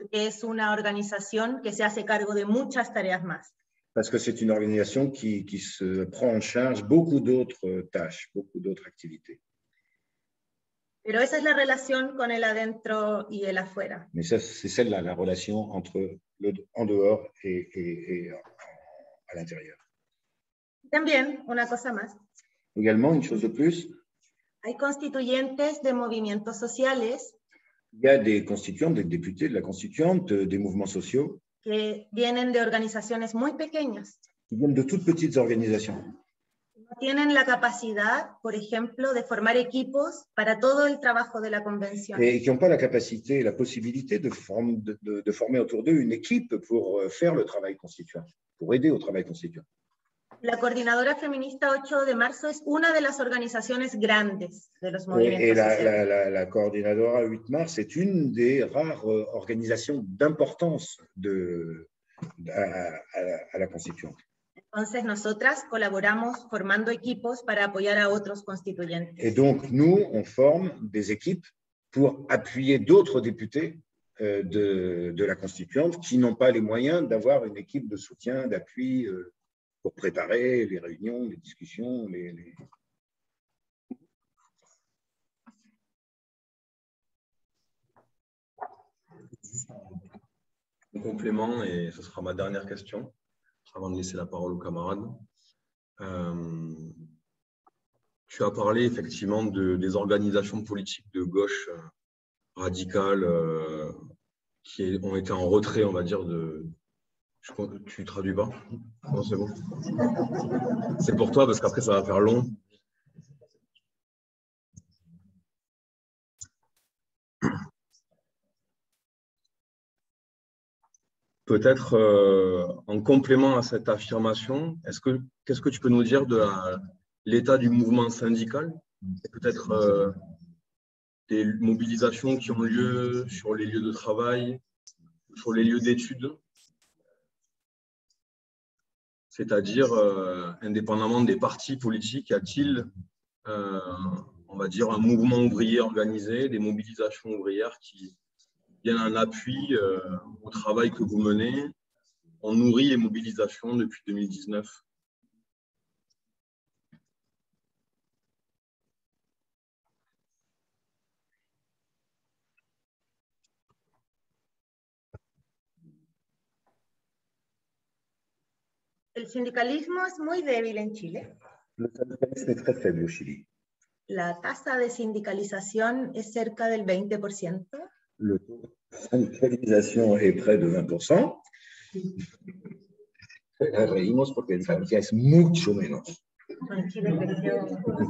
porque es una organización que se hace cargo de muchas tareas más. Parce que c'est une organisation qui se prend en charge beaucoup d'autres tâches, beaucoup d'autres activités. Pero esa es la relación con el adentro y el afuera. Mais ça, c'est celle-là, la relation entre en dehors et à l'intérieur. También, una cosa más, Également, une chose de plus, hay constituyentes de movimientos sociales il y a des constituantes, des députés de la constituante, des mouvements sociaux que vienen de organizaciones muy pequeñas. qui viennent de toutes petites organisations. No tienen la capacidad, por ejemplo, de formar equipos para todo el trabajo de la convención. Et qui n'ont pas la capacité et la possibilité de former autour d'eux une équipe pour faire le travail constituant, pour aider au travail constituant. La Coordinadora Feminista 8 de marzo es una de las organizaciones grandes de los movimientos Et sociales. la Coordinadora 8 mars est une des rares organisations d'importance à la constituante. Entonces, nosotras colaboramos formando equipos para apoyar a otros constituyentes. Et donc, nous, on forme des équipes pour appuyer d'autres députés de la constituante qui n'ont pas les moyens d'avoir une équipe de soutien, d'appui pour préparer les réunions, les discussions, En complément, et ce sera ma dernière question, avant de laisser la parole aux camarades. Tu as parlé effectivement des organisations politiques de gauche radicales qui ont été en retrait, on va dire, tu traduis pas? Non, c'est bon. C'est pour toi, parce qu'après, ça va faire long. Peut-être en complément à cette affirmation, qu'est-ce que tu peux nous dire de l'état du mouvement syndical? Peut-être des mobilisations qui ont lieu sur les lieux de travail, sur les lieux d'études, c'est-à-dire indépendamment des partis politiques, y a-t-il, on va dire, un mouvement ouvrier organisé, des mobilisations ouvrières qui viennent en appui au travail que vous menez? On nourrit les mobilisations depuis 2019. El sindicalismo es muy débil en Chile. Le syndicalisme est très faible au Chili. La tasa de sindicalización es cerca del 20%. Le taux de syndicalisation est près de 20%. Reímos porque en Francia es mucho menos. En Chile creció.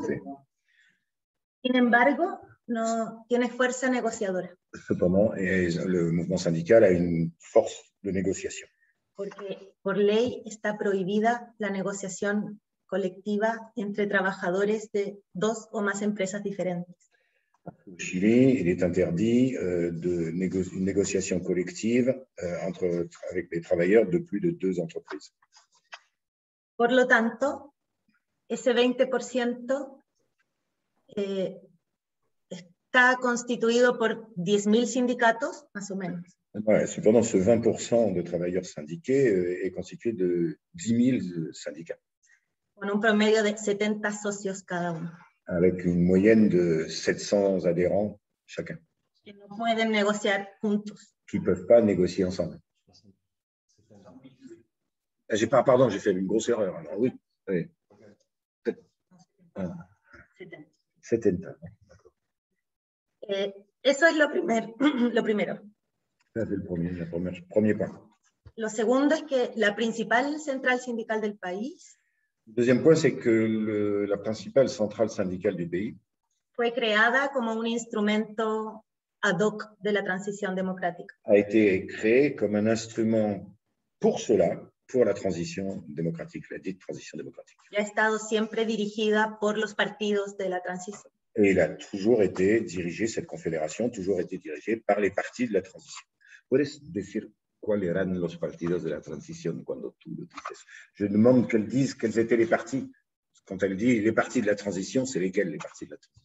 Sin embargo, no tiene fuerza negociadora. Cependant, le mouvement syndical a une force de négociation. Porque por ley está prohibida la negociación colectiva entre trabajadores de 2 o más empresas diferentes. Au Chili, il est interdit une négociation collective avec les travailleurs de plus de 2 entreprises. Por lo tanto, ese 20% está constituido por 10.000 sindicatos, más o menos. Ouais, cependant, ce 20% de travailleurs syndiqués est constitué de 10 000 syndicats. Con un promedio de 70 socios cada uno. Avec une moyenne de 700 adhérents chacun. Que no pueden negociar juntos. Qui ne peuvent pas négocier ensemble. Pardon, j'ai fait une grosse erreur. Alors, oui. 70. Eso es lo primero. C'est le premier point. Lo segundo es que la principal central sindical del país Le deuxième point, c'est que la principale centrale syndicale du pays fue creada como un instrumento ad hoc de la transición democrática. A été créée comme un instrument pour cela, pour la transition démocratique, la dite transition démocratique. Y ha estado siempre dirigida por los partidos de la transición. Et il a toujours été dirigé, cette confédération, toujours été dirigée par les partis de la transition. ¿Puedes decir cuáles eran los partidos de la transición cuando tú lo dices? Je demande qu'elle dise quels étaient les partis. Quand elle dit les partis de la transition, c'est lesquels les partis de la transition?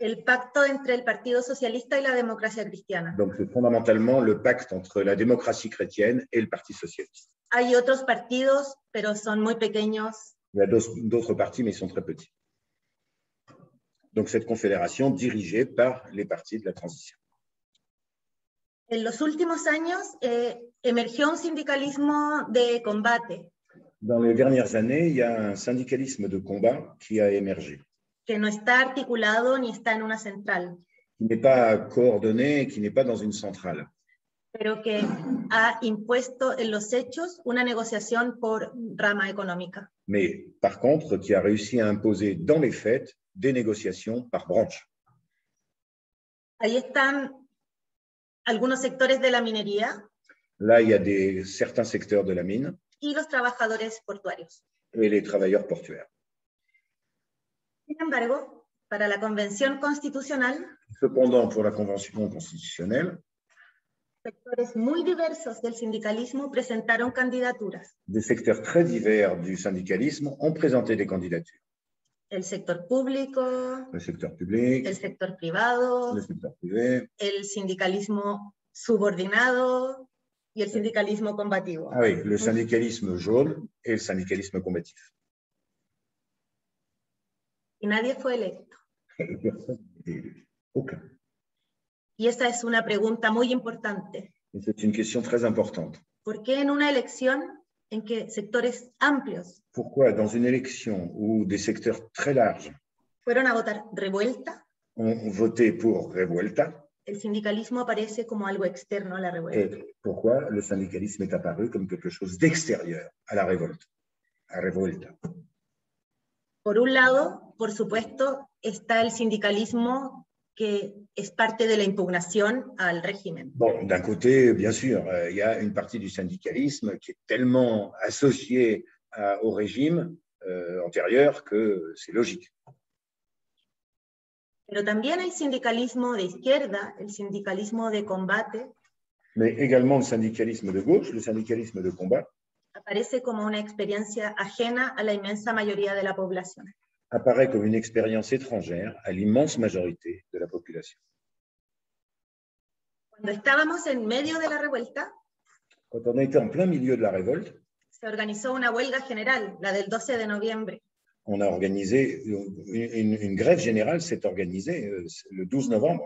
el pacto entre el Partido Socialista y la Democracia Cristiana. Donc, c'est fondamentalement le pacte entre la démocratie chrétienne et le Parti socialiste. Hay otros partidos, pero son muy pequeños. Il y a d'autres partis, mais ils sont très petits. Donc, cette confédération dirigée par les partis de la transition. En los últimos años emergió un sindicalismo de combate. Dans les dernières années, il y a un syndicalisme de combat qui a émergé, Que no está articulado ni está en una central, qui n'est pas coordonné, qui n'est pas dans une centrale, pero que ha impuesto en los hechos una negociación por rama económica. mais par contre, qui a réussi à imposer dans les faits des négociations par branche. Ahí están algunos sectores de la minería Là, il y a certains secteurs de la mine y los trabajadores portuarios. et les travailleurs portuaires. Sin embargo, para la Convención Constitucional, Cependant, pour la Convention constitutionnelle, sectores muy diversos del sindicalismo presentaron candidaturas. des secteurs très divers du syndicalisme ont présenté des candidatures. El sector público, Le secteur public, el sector privado, le secteur privé. el sindicalismo subordinado y el sindicalismo combativo. Ah oui, le syndicalisme jaune et le syndicalisme combatif. Y nadie fue electo. Et personne n'est élu. Aucun. Y esa es una pregunta muy importante. Et c'est une question très importante. ¿Por qué en una elección en que sectores amplios Pourquoi, dans une élection où des secteurs très larges fueron a votar revuelta, ont voté pour Revuelta, el sindicalismo aparece como algo externo a la revuelta? et pourquoi le syndicalisme est apparu comme quelque chose d'extérieur à la révolte, à Revuelta? Por un lado, por supuesto, está el sindicalismo que es parte de la impugnación al régimen. Bon, d'un côté, bien sûr, il y a une partie du syndicalisme qui est tellement associée au régime antérieur que c'est logique. Pero también el sindicalismo de izquierda, el sindicalismo de combate, Mais également le syndicalisme de gauche, le syndicalisme de combat, aparece como una experiencia ajena a la inmensa mayoría de la población. apparaît comme une expérience étrangère à l'immense majorité de la population. Cuando estábamos en medio de la revuelta, Quand on était en plein milieu de la révolte, se organizó una huelga general, la del 12 de noviembre, on a organisé une grève générale s'est organisée le 12 novembre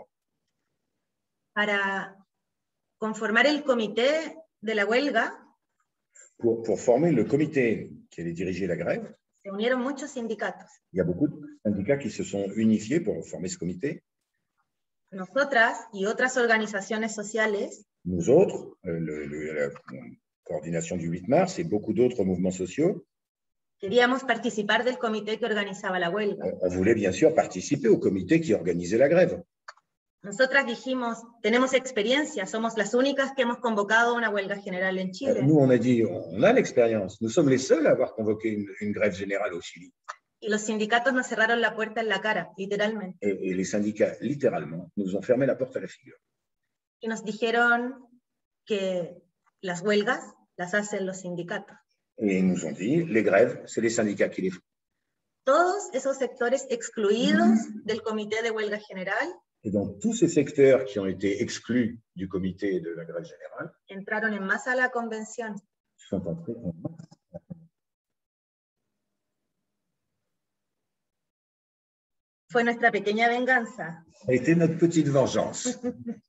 para conformar el comité de la huelga. pour former le comité qui allait diriger la grève. Se unieron muchos sindicatos. Il y a beaucoup de syndicats qui se sont unifiés pour former ce comité. Nosotras y otras organizaciones sociales Nous autres, la coordination du 8 mars et beaucoup d'autres mouvements sociaux, queríamos participar del comité que organizaba la huelga. on voulait bien sûr participer au comité qui organisait la grève. Nosotras dijimos, tenemos experiencia, somos las únicas que hemos convocado una huelga general en Chile. Nous, on a dit, on a l'expérience. Nous sommes les seuls à avoir convoqué une grève générale au Chili. Y los sindicatos nos cerraron la puerta en la cara, literalmente. Et les syndicats, littéralement, nous ont fermé la porte à la figure. Y nos dijeron que las huelgas las hacen los sindicatos. Et ils nous ont dit, les grèves, c'est les syndicats qui les font. Todos esos sectores excluidos del comité de huelga general Et donc, tous ces secteurs qui ont été exclus du comité de la grève générale entraron en masa a la convención. sont entrés en masse. Fue nuestra pequeña venganza. Ça a été notre petite vengeance.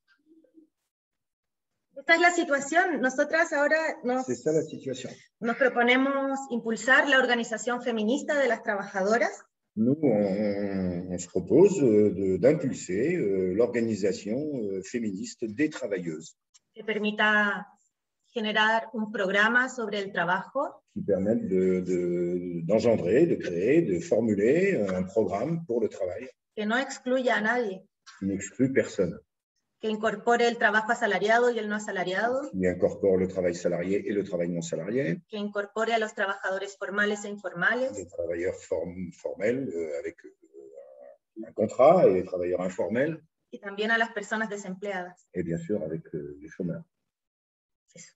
Esta es la situación. Nosotras ahora C'est ça la situation. nos proponemos impulsar la organización feminista de las trabajadoras. Nous, on se propose d'impulser l'organisation féministe des travailleuses Que permita generar un programa sobre el trabajo qui permettent d'engendrer, de créer, de formuler un programme pour le travail que no excluya a nadie, qui n'exclut personne, que incorpore el trabajo asalariado y el no asalariado, qui incorpore le travail salarié et le travail non salarié, que incorpore a los trabajadores formales e informales, les travailleurs formels avec un contrat et les travailleurs informels, y también a las personas desempleadas. et bien sûr avec les chômeurs. Eso.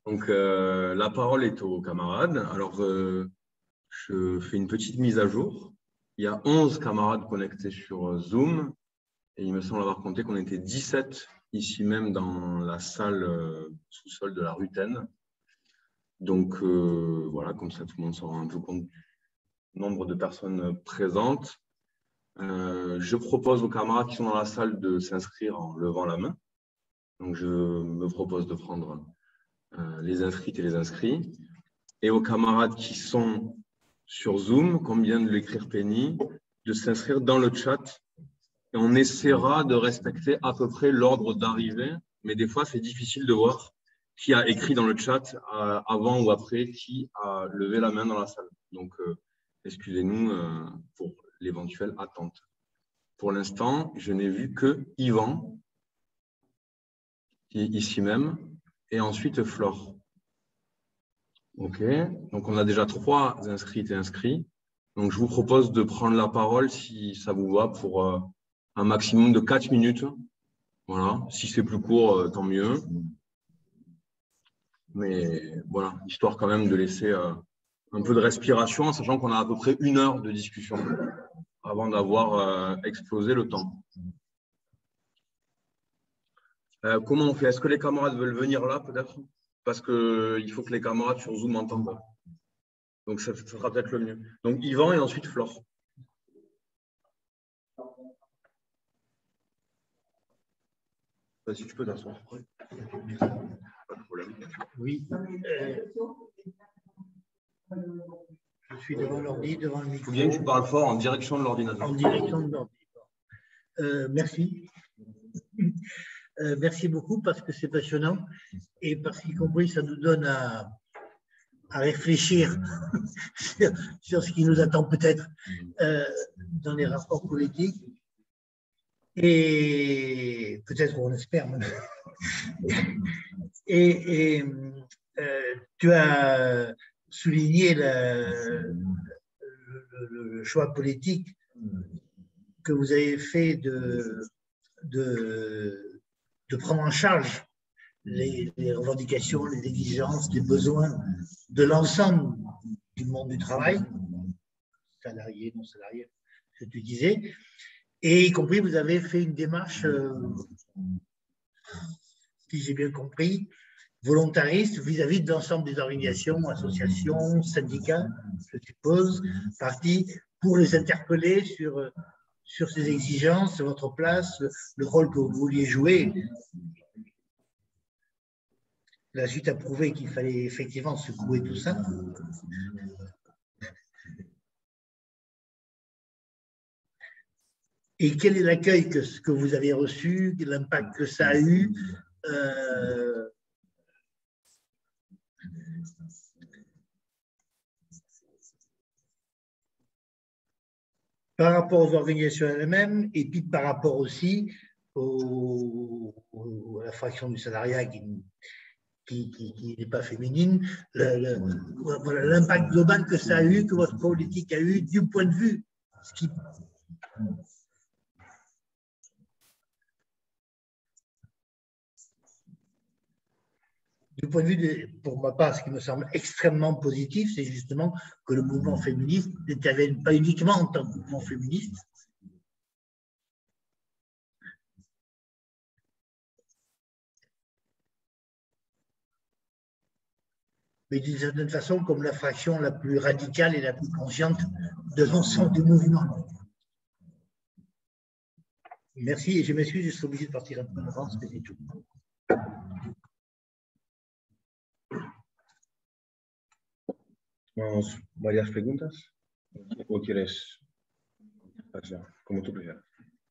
Donc, la parole est aux camarades. Alors, je fais une petite mise à jour. Il y a 11 camarades connectés sur Zoom et il me semble avoir compté qu'on était 17 ici même dans la salle sous-sol de la Rutaine. Donc, voilà, comme ça, tout le monde se rend un peu compte du nombre de personnes présentes. Je propose aux camarades qui sont dans la salle de s'inscrire en levant la main. Donc, je me propose de prendre les inscrites et les inscrits. Et aux camarades qui sont sur Zoom, comme vient de l'écrire Penny, de s'inscrire dans le chat. Et on essaiera de respecter à peu près l'ordre d'arrivée. Mais des fois, c'est difficile de voir qui a écrit dans le chat avant ou après, qui a levé la main dans la salle. Donc, excusez-nous pour l'éventuelle attente. Pour l'instant, je n'ai vu que Yvan, qui est ici même, et ensuite Flore. OK, donc on a déjà 3 inscrites et inscrits. Donc, je vous propose de prendre la parole, si ça vous va, pour un maximum de 4 minutes. Voilà, si c'est plus court, tant mieux. Mais voilà, histoire quand même de laisser un peu de respiration, en sachant qu'on a à peu près 1 heure de discussion avant d'avoir explosé le temps. Comment on fait? Est-ce que les camarades veulent venir là, peut-être? Parce qu'il faut que les camarades sur Zoom entendent. Donc, ça sera peut-être le mieux. Donc, Yvan et ensuite Flore. Si tu peux t'asseoir. Pas de problème. Oui. Je suis devant l'ordi, devant le micro. Il faut bien que tu parles fort en direction de l'ordinateur. En direction de l'ordi. Merci. Merci beaucoup parce que c'est passionnant et parce qu'y compris ça nous donne à réfléchir sur ce qui nous attend peut-être dans les rapports politiques et peut-être on espère même. Et tu as souligné le choix politique que vous avez fait de prendre en charge les revendications, les exigences, les besoins de l'ensemble du monde du travail, salariés, non salariés, que tu disais, et y compris vous avez fait une démarche, si j'ai bien compris, volontariste vis-à-vis de l'ensemble des organisations, associations, syndicats, je suppose, partis, pour les interpeller sur ces exigences, votre place, le rôle que vous vouliez jouer. La suite a prouvé qu'il fallait effectivement secouer tout ça. Et quel est l'accueil que vous avez reçu, l'impact que ça a eu par rapport aux organisations elles-mêmes et puis par rapport aussi à la fraction du salariat qui n'est pas féminine, voilà, l'impact global que ça a eu, que votre politique a eu du point de vue. Du point de vue, pour ma part, ce qui me semble extrêmement positif, c'est justement que le mouvement féministe n'intervienne pas uniquement en tant que mouvement féministe, mais d'une certaine façon comme la fraction la plus radicale et la plus consciente de l'ensemble du mouvement. Merci, et je m'excuse, je suis obligé de partir un peu en avance, mais c'est tout. ¿Varias preguntas? ¿O quieres hacer como tú prefieras?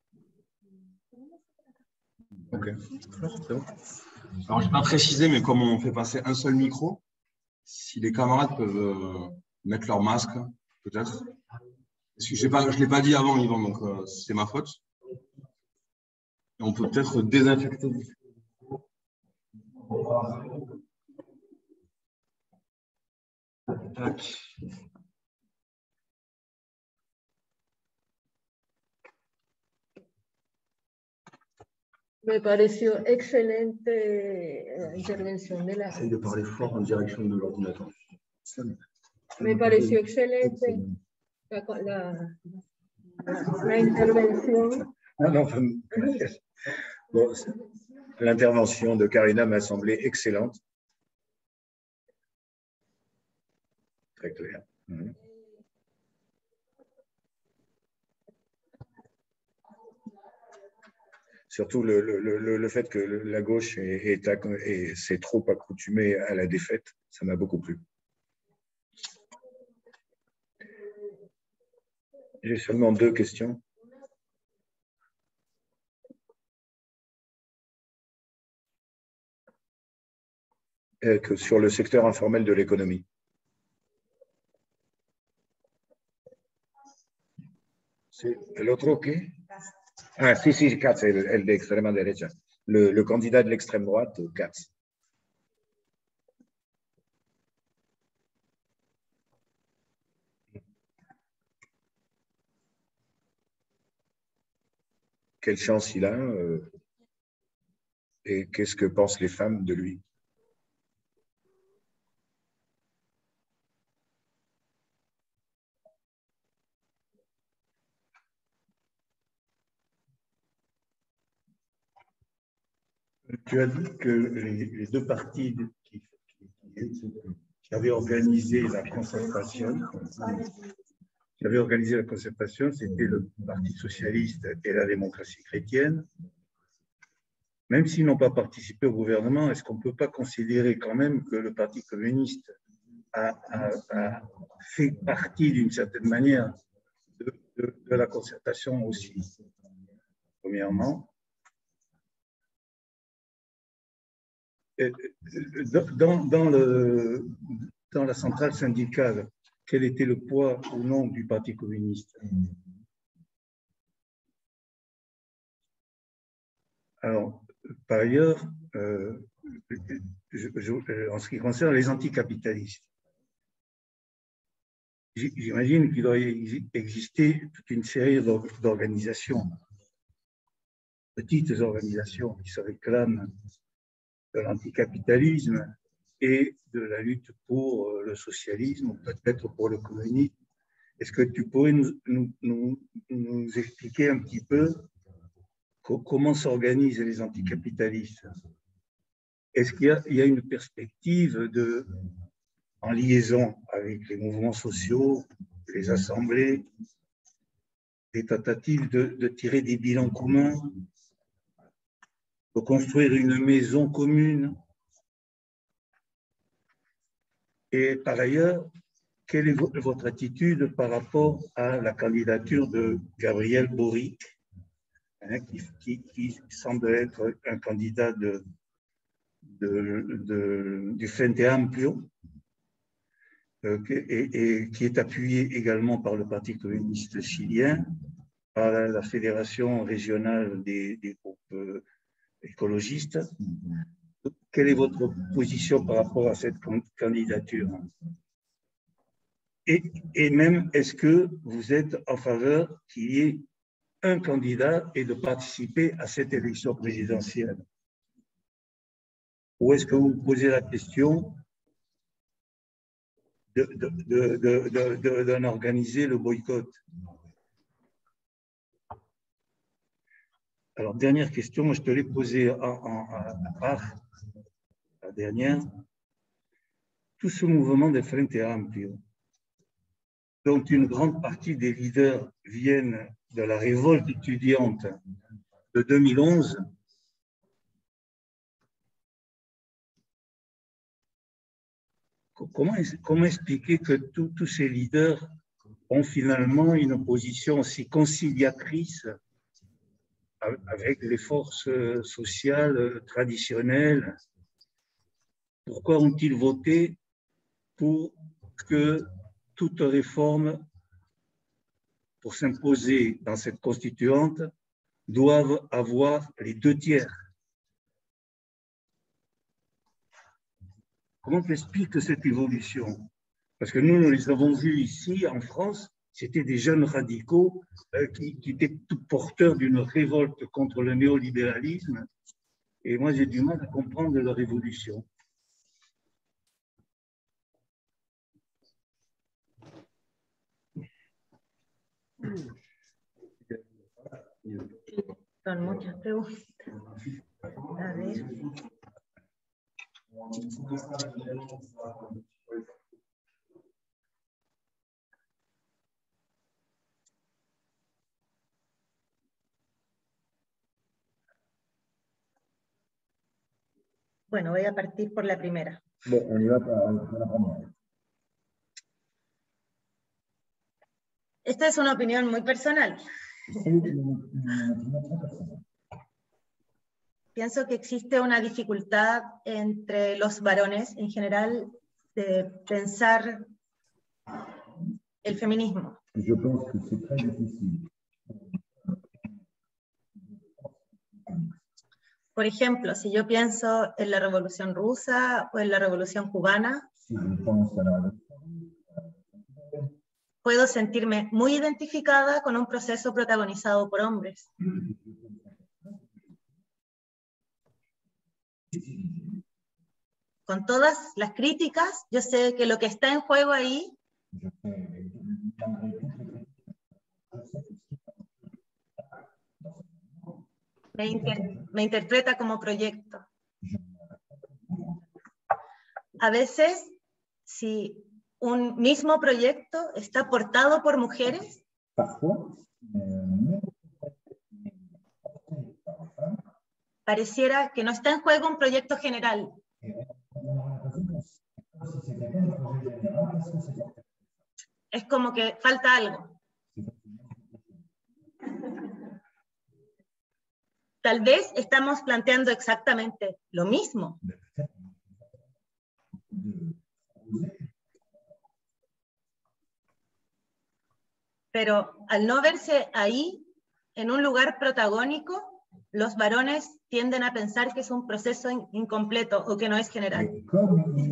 Ok. C'est bon. Alors, je n'ai pas précisé, mais comme on fait passer un seul micro, si les camarades peuvent mettre leur masque, peut-être. Parce que je ne l'ai pas dit avant, Yvan, donc c'est ma faute. Et on peut peut-être désinfecter. Tac. Me pareció excelente la intervención de la... Essaye de parler fort en direction de l'ordinateur. Me pareció excelente la intervención. Ah non, gracias. Bon, l'intervention de Karina m'a semblé excellente. Très clair. Surtout le fait que la gauche s'est trop accoutumée à la défaite, ça m'a beaucoup plu. J'ai seulement 2 questions. Sur le secteur informel de l'économie. ¿El otro qué? Ah, sí, Katz, el de extrema derecha. Le candidat de l'extrême droite, Katz. Quelle chance il a et qu'est-ce que pensent les femmes de lui? Tu as dit que les 2 partis qui avaient organisé la concertation, c'était le Parti socialiste et la démocratie chrétienne. Même s'ils n'ont pas participé au gouvernement, est-ce qu'on ne peut pas considérer quand même que le Parti communiste a fait partie d'une certaine manière de la concertation aussi? Premièrement. Dans la centrale syndicale, quel était le poids ou non du Parti communiste? Alors, par ailleurs, en ce qui concerne les anticapitalistes, j'imagine qu'il doit exister toute une série d'organisations, petites organisations qui se réclament de l'anticapitalisme et de la lutte pour le socialisme, ou peut-être pour le communisme. Est-ce que tu pourrais nous expliquer un petit peu comment s'organisent les anticapitalistes? Est-ce qu'il y a une perspective en liaison avec les mouvements sociaux, les assemblées, des tentatives de tirer des bilans communs, de construire une maison commune? Et par ailleurs, quelle est votre attitude par rapport à la candidature de Gabriel Boric, qui semble être un candidat du Frente Amplio, et qui est appuyé également par le Parti communiste chilien, par la Fédération régionale des groupes écologistes? Quelle est votre position par rapport à cette candidature? Et même, est-ce que vous êtes en faveur qu'il y ait un candidat et de participer à cette élection présidentielle? Ou est-ce que vous posez la question d'en organiser le boycott? Alors, dernière question, je te l'ai posée à part, la dernière. Tout ce mouvement de Frente Amplio, dont une grande partie des leaders viennent de la révolte étudiante de 2011, comment expliquer que tous ces leaders ont finalement une position aussi conciliatrice avec les forces sociales traditionnelles? Pourquoi ont-ils voté pour que toute réforme, pour s'imposer dans cette constituante, doive avoir les 2/3? Comment tu expliques cette évolution? Parce que nous les avons vus ici en France, c'était des jeunes radicaux qui étaient tout porteurs d'une révolte contre le néolibéralisme Et moi, j'ai du mal à comprendre leur évolution. Son muchas preguntas. A ver. Bueno, voy a partir por la primera. Bon, on y va por la première. Esta es una opinión muy personal. Pienso que existe una dificultad entre los varones en general de pensar el feminismo. Je pense que c'est très difficile. Por ejemplo, si yo pienso en la Revolución Rusa o en la Revolución Cubana, Si je pense à la... puedo sentirme muy identificada con un proceso protagonizado por hombres. Con todas las críticas, yo sé que lo que está en juego ahí me interpreta como proyecto. A veces, si un mismo proyecto está portado por mujeres, pareciera que no está en juego un proyecto general. Es como que falta algo. Tal vez estamos planteando exactamente lo mismo. Pero al no verse ahí, en un lugar protagónico, los varones tienden a pensar que es un proceso incompleto o que no es general. Comme il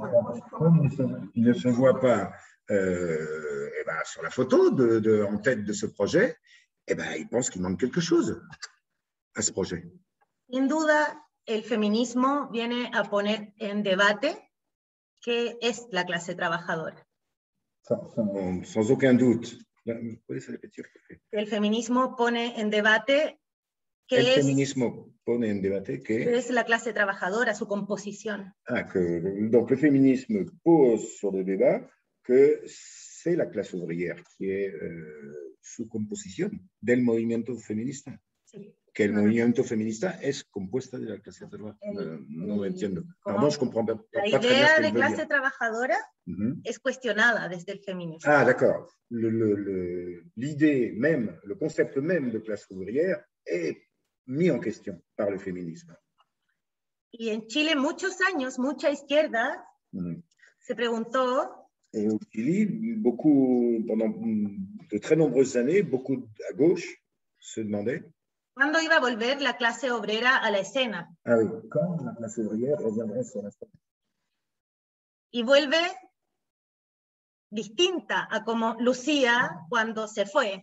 ne se voit pas sur la photo en tête de ce projet, ils pensent qu'il manque quelque chose à ce projet. Sin duda, el feminismo viene a poner en debate qué es la clase trabajadora. Sans aucun doute. El feminismo pone en debate El qué feminismo pone en debate qué es la clase trabajadora, su composición. Donc le féminisme pose sur le débat que c'est la clase ouvrière qui est su composición del movimiento feminista. Sí. Que el movimiento feminista es compuesta de la clase trabajadora. No lo entiendo. Pardon, je comprends pas La très bien idea ce de qu'elle veut clase dire. trabajadora es cuestionada desde el feminismo. Ah, d'accord. L'idée même, le concept même de classe ouvrière est mis en question par le féminisme. Y en Chile muchos años, mucha izquierda se preguntó. Et au Chili, pendant de très nombreuses années, beaucoup à gauche se demandaient. ¿Cuándo iba a volver la clase obrera a la escena? Ah oui, quand la classe ouvrière reviendrait sur la scène. Y vuelve distinta a como lucía cuando se fue.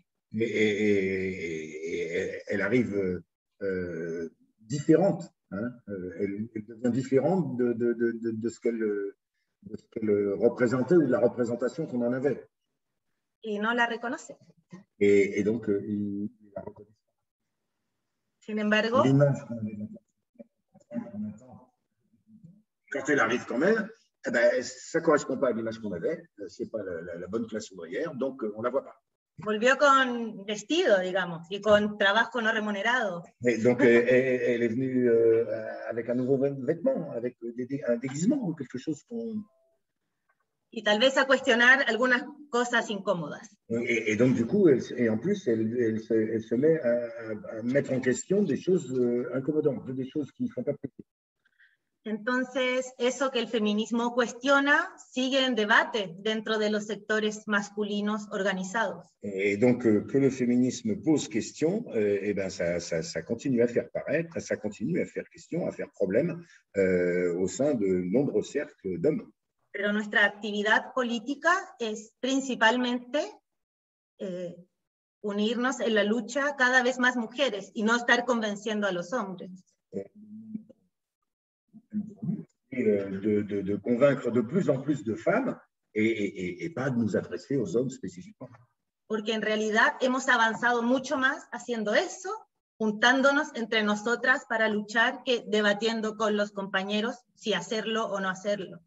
Et elle arrive différente. Hein, elle devient différente de ce qu'elle représentait ou de la représentation qu'on en avait. Y no la reconoce. Et donc, il la reconnaît. Sin embargo, l'image qu'on avait quand elle arrive quand même, ça ne correspond pas à l'image qu'on avait, ce n'est pas la bonne classe ouvrière, donc on ne la voit pas. Volvió con vestido, digamos, y con trabajo no remunerado. Et donc, elle est venue avec un nouveau vêtement, avec un déguisement ou quelque chose qu'on... Y tal vez a cuestionar algunas cosas incómodas. Et donc, du coup, en plus, elle se met à mettre en question des choses incommodantes, des choses qui ne font pas plaisir. Entonces, eso que el feminismo cuestiona sigue en debate dentro de los sectores masculinos organizados. Et donc, que le féminisme pose question, ça continue à faire paraître, ça continue à faire question, à faire problème au sein de nombreux cercles d'hommes. Pero nuestra actividad política es principalmente unirnos en la lucha cada vez más mujeres y no estar convenciendo a los hombres. Et de convaincre de plus en plus de femmes et pas de nous adresser aux hommes spécifiquement. Porque en realidad hemos avanzado mucho más haciendo eso, juntándonos entre nosotras para luchar, que debatiendo con los compañeros si hacerlo o no hacerlo.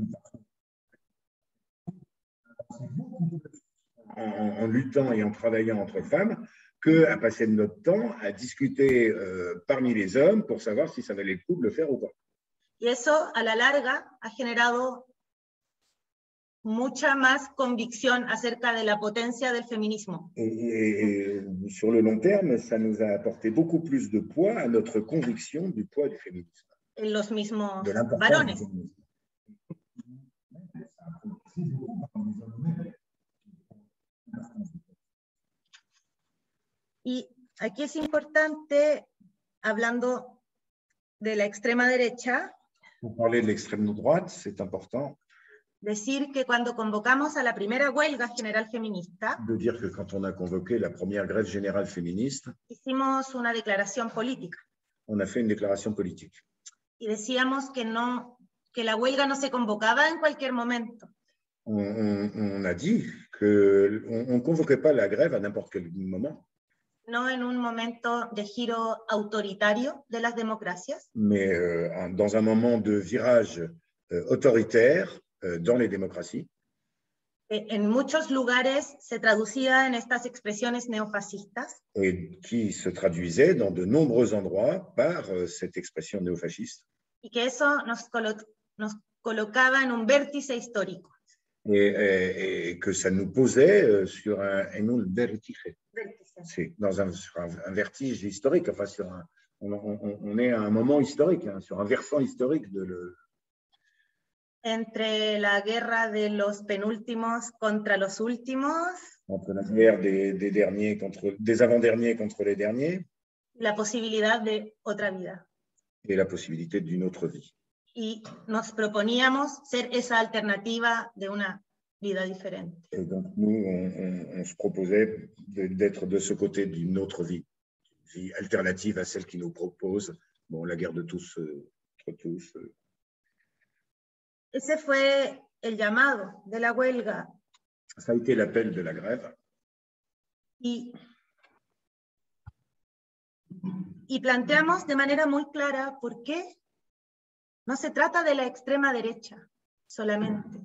En luttant et en travaillant entre femmes, qu'à passer notre temps à discuter parmi les hommes pour savoir si ça valait le coup de le faire ou pas. Y eso a la larga ha generado mucha más convicción acerca de la potencia del feminismo. Et sur le long terme, ça nous a apporté beaucoup plus de poids à notre conviction du poids du féminisme. En los mismos De l'importance varones. du féminisme. Y aquí es importante, hablando de la extrema derecha, Pour parler de l'extrême droite, c'est important decir que cuando convocamos a la primera huelga general feminista, de dire que quand on a convoqué la première grève générale féministe, hicimos una declaración política on a fait une déclaration politique. y decíamos que la huelga no se convocaba en cualquier momento, On a dit qu'on ne convoquait pas la grève à n'importe quel moment, no en un momento de giro autoritario de las democracias, mais dans un moment de virage autoritaire dans les démocraties. En muchos lugares se traducía en estas expresiones neofascistas, Et qui se traduisait dans de nombreux endroits par cette expression néofasciste. y que eso nos colocaba en un vértice histórico. Et que ça nous posait sur un vertige. Vértice. C'est sur un vertige historique, enfin on est à un moment historique, hein, sur un versant historique Entre la guerra de los penúltimos contra los últimos, entre la guerre des avant-derniers contre les derniers, la posibilidad de otra vida. et la possibilité d'une autre vie. Y nos proponíamos ser esa alternativa de una vida diferente. Et donc nous, on se proposait d'être de ce côté d'une autre vie, une vie alternative à celle qui nous propose la guerre de tous contre tous. Ese fue el llamado de la huelga. Ça a été l'appel de la grève. Y planteamos de manera muy clara por qué no se trata de la extrema derecha solamente,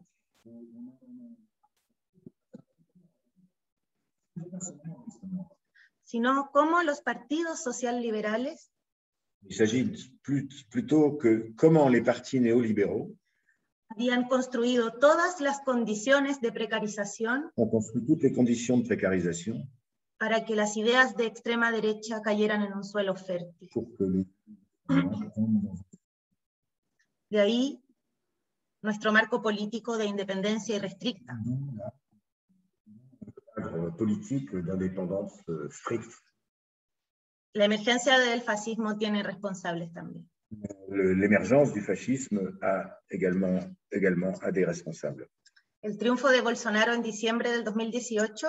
sino cómo los partidos social-liberales Il s'agit plutôt que comment les partis néolibéraux habían construido todas las condiciones de precarización ont construit toutes les conditions de précarisation para que las ideas de extrema derecha cayeran en un suelo fértil. pour que De ahí nuestro marco político de independencia irrestricta. politique d'indépendance stricte. La emergencia del fascismo tiene responsables también. L'émergence du fascisme a également a des responsables. El triunfo de Bolsonaro en diciembre del 2018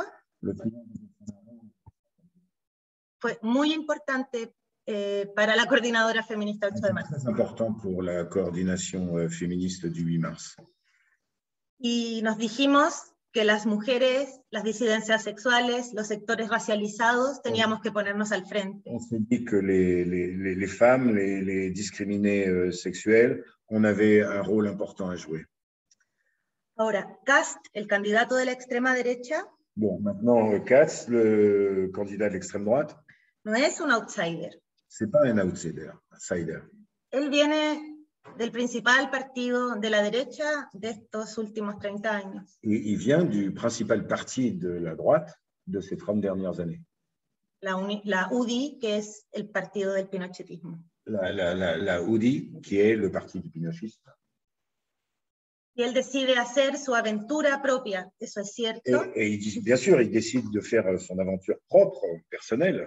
fue muy importante para la coordinadora feminista 8 de marzo. C'est important pour la coordination féministe du 8 mars. Y nos dijimos que las mujeres, las disidencias sexuales, los sectores racializados, teníamos que ponernos al frente. On s'est dit que les femmes, les discriminés sexuels, on avait un rôle important à jouer. Ahora, Kast, el candidato de la extrema derecha, Bon, maintenant, Katz, le candidat de l'extrême droite, no es un outsider. c'est pas un outsider. Él viene del principal partido de la derecha de estos últimos 30 años. Il vient du principal parti de la droite de ces 30 dernières années. La UDI, que es el partido del pinochetismo. La UDI, qui est le parti du pinochisme. Y él decide hacer su aventura propia, eso es cierto. Et bien sûr, il décide de faire son aventure propre, personnelle.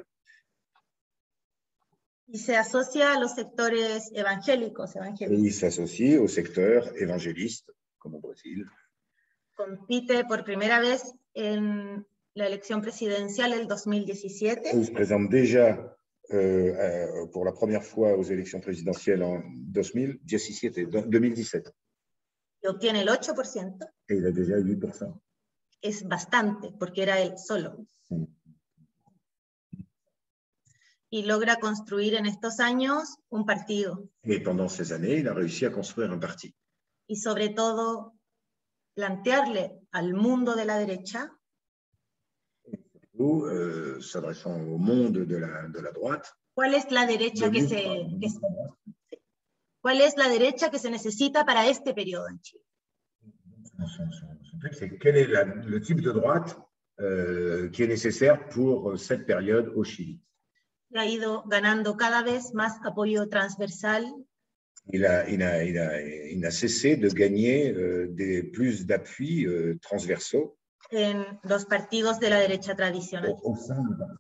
Y se asocia a los sectores evangélicos. Et il s'associe au secteur évangéliste, comme au Brésil. Compite por primera vez en la elección presidencial del 2017. Il se présente déjà pour la première fois aux élections présidentielles en 2017. Y obtiene el 8%. Et il a déjà 8%. Es bastante, porque era él solo. Sí. Y logra construir en estos años un partido. Et pendant ces années, il a réussi à construire un parti. Y sobre todo, plantearle al mundo de la derecha S'adressant au monde de la droite. ¿Cuál es la derecha ¿Cuál es la derecha que se necesita para este periodo en Chile? Son truc, c'est quel est le type de droite qui est nécessaire pour cette période au Chili. Ha ido ganando cada vez más apoyo transversal. Il n'a cessé de gagner plus d'appuis transversaux en los partidos de la derecha tradicional. Au sein du parti.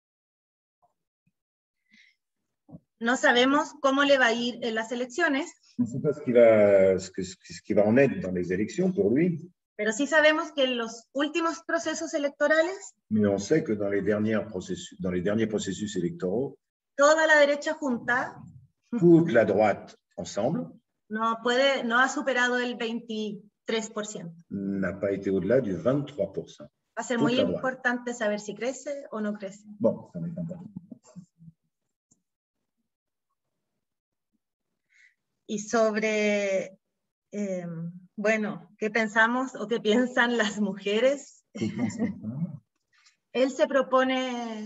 No sabemos cómo le va a ir en las elecciones. On ne sait pas ce qui va en être dans les élections pour lui. Pero sí sabemos que en los últimos procesos electorales, mais on sait que dans les derniers processus électoraux, toda la derecha junta, toute la droite ensemble, no ha superado el 23%. N'a pas été au-delà du 23%. Va a ser muy importante saber si crece o no crece. Bon, ça va être important. Y sobre, bueno, ¿qué pensamos o qué piensan las mujeres? Él se propone,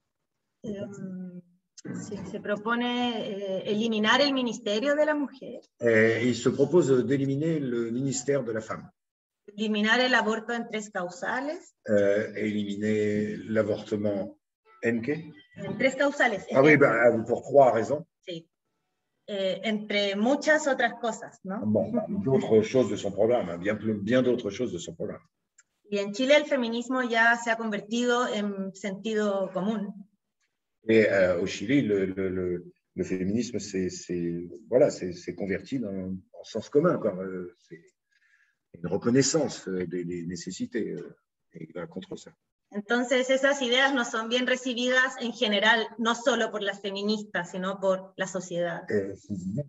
eliminar el Ministerio de la Mujer. Il se propose d'éliminer le ministère de la femme. Eliminar el aborto en 3 causales. Éliminer l'avortement en qué? En 3 causales. Ah oui, pour 3 raisons. Sí. Entre muchas otras cosas, ¿no? Bon, d'autres choses de son programme, bien d'autres choses de son programme. Y en Chile el feminismo ya se ha convertido en sentido común. Et au Chili, le féminisme s'est converti en sens commun. C'est une reconnaissance des nécessités et il va contre ça. Entonces esas ideas no son bien recibidas en general, no solo por las feministas, sino por la sociedad. Ces idées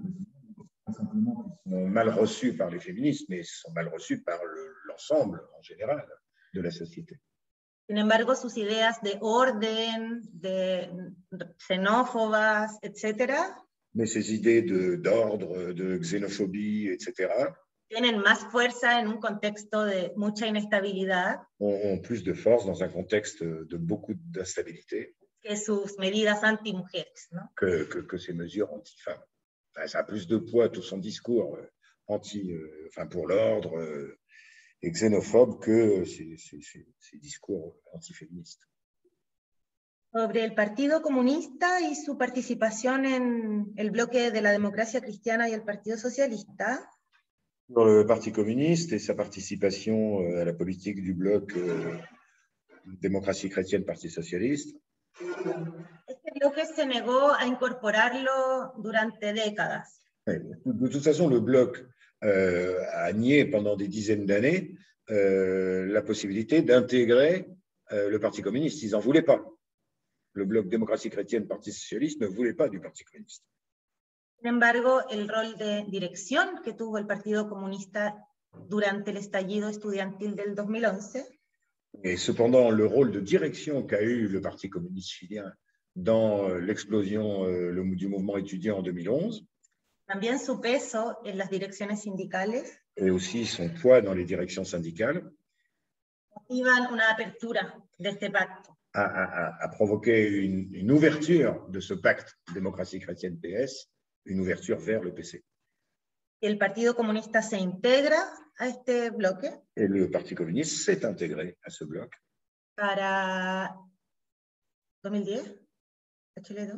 sont mal reçues par les féministes, mais sont mal reçues par l'ensemble en général de la société. Sin embargo, sus ideas de orden, de xenófobas, etc. Mais ces idées d'ordre, de xénophobie, etc. Tienen más fuerza en un contexto de mucha inestabilidad. Ont plus de force dans un contexte de beaucoup d'instabilité. Que sus medidas anti-mujeres, ¿no? Que ces mesures anti-femmes. Enfin, ça a plus de poids, tout son discours pour l'ordre et xénophobe que ces discours antiféministes. Sobre el Partido Comunista y su participación en el bloque de la democracia cristiana y el Partido Socialista. Sur le Parti communiste et sa participation à la politique du bloc démocratie chrétienne, Parti socialiste. Este bloque se negó a incorporarlo durante décadas. De toute façon, le bloc a nié pendant des dizaines d'années la possibilité d'intégrer le Parti communiste. Ils n'en voulaient pas. Le bloc démocratie chrétienne, Parti socialiste ne voulait pas du Parti communiste. Sin embargo, el rol de dirección que tuvo el Partido Comunista durante el estallido estudiantil del 2011. Et cependant, le rôle de direction qu'a eu le Parti communiste chilien dans l'explosion du mouvement étudiant en 2011. También su peso en las direcciones sindicales. Et aussi son poids dans les directions syndicales. Motivan una apertura de este pacto. A provoqué une ouverture de ce pacte démocratie chrétienne PS, une ouverture vers le PC. El Partido Comunista se integra a este bloque. Et le Parti communiste s'est intégré à ce bloc. Para 2010, Bachelet,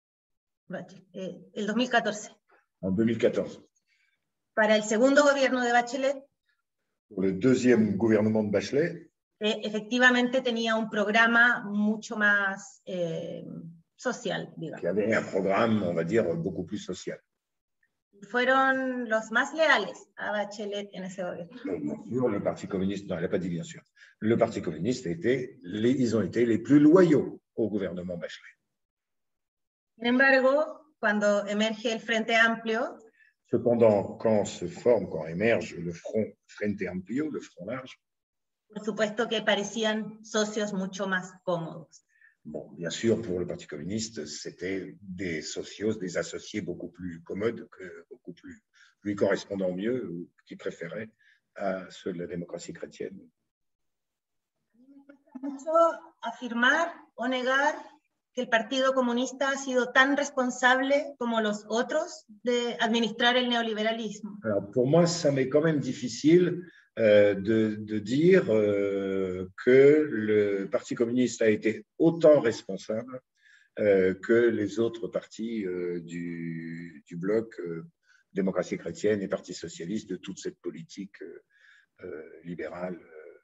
el 2014. En 2014. Para el segundo gobierno de Bachelet. Pour le deuxième gouvernement de Bachelet. Efectivamente tenía un programa mucho más social, digamos. Qui avait un programme, on va dire, beaucoup plus social. Fueron los más leales a Bachelet en ese gobierno. Bien sûr, le Parti communiste, non, elle n'a pas dit bien sûr. Le Parti communiste ils ont été les plus loyaux au gouvernement Bachelet. Sin embargo, cuando emerge el Frente Amplio, Cependant, quand émerge le Frente Amplio, le Front Large, por supuesto que parecían socios mucho más cómodos. bon, bien sûr, pour le Parti communiste, c'était des socios, des associés beaucoup plus commodes, beaucoup plus lui correspondant mieux, ou qui préféraient à ceux de la démocratie chrétienne. Mucho afirmar o negar que el Partido Comunista ha sido tan responsable como los otros de administrar el neoliberalismo. Alors, pour moi, ça m'est quand même difficile de dire que le Parti communiste a été autant responsable que les autres partis du bloc démocratie chrétienne et Parti socialiste de toute cette politique libérale.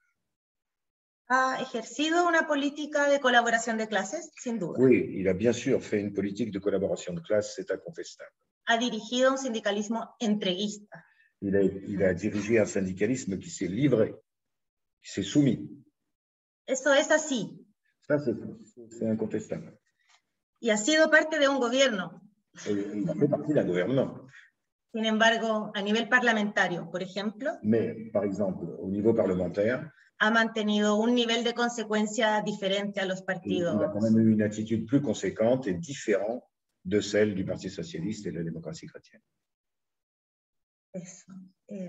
Ha ejercido una política de colaboración de clases, sin duda. Oui, il a bien sûr fait une politique de collaboration de classe, c'est incontestable. Ha dirigido un sindicalismo entreguista. Il a dirigé un syndicalisme qui s'est livré, qui s'est soumis. Eso es así. Ça, c'est incontestable. Y ha sido parte de un gobierno. Et il a fait partie d'un gouvernement. Sin embargo, a nivel parlamentario, por ejemplo, Mais, par exemple, au niveau parlementaire, ha mantenido un nivel de consecuencia diferente a los il partidos. a quand même eu une attitude plus conséquente et différente de celle du Parti socialiste et de la démocratie chrétienne. Eso.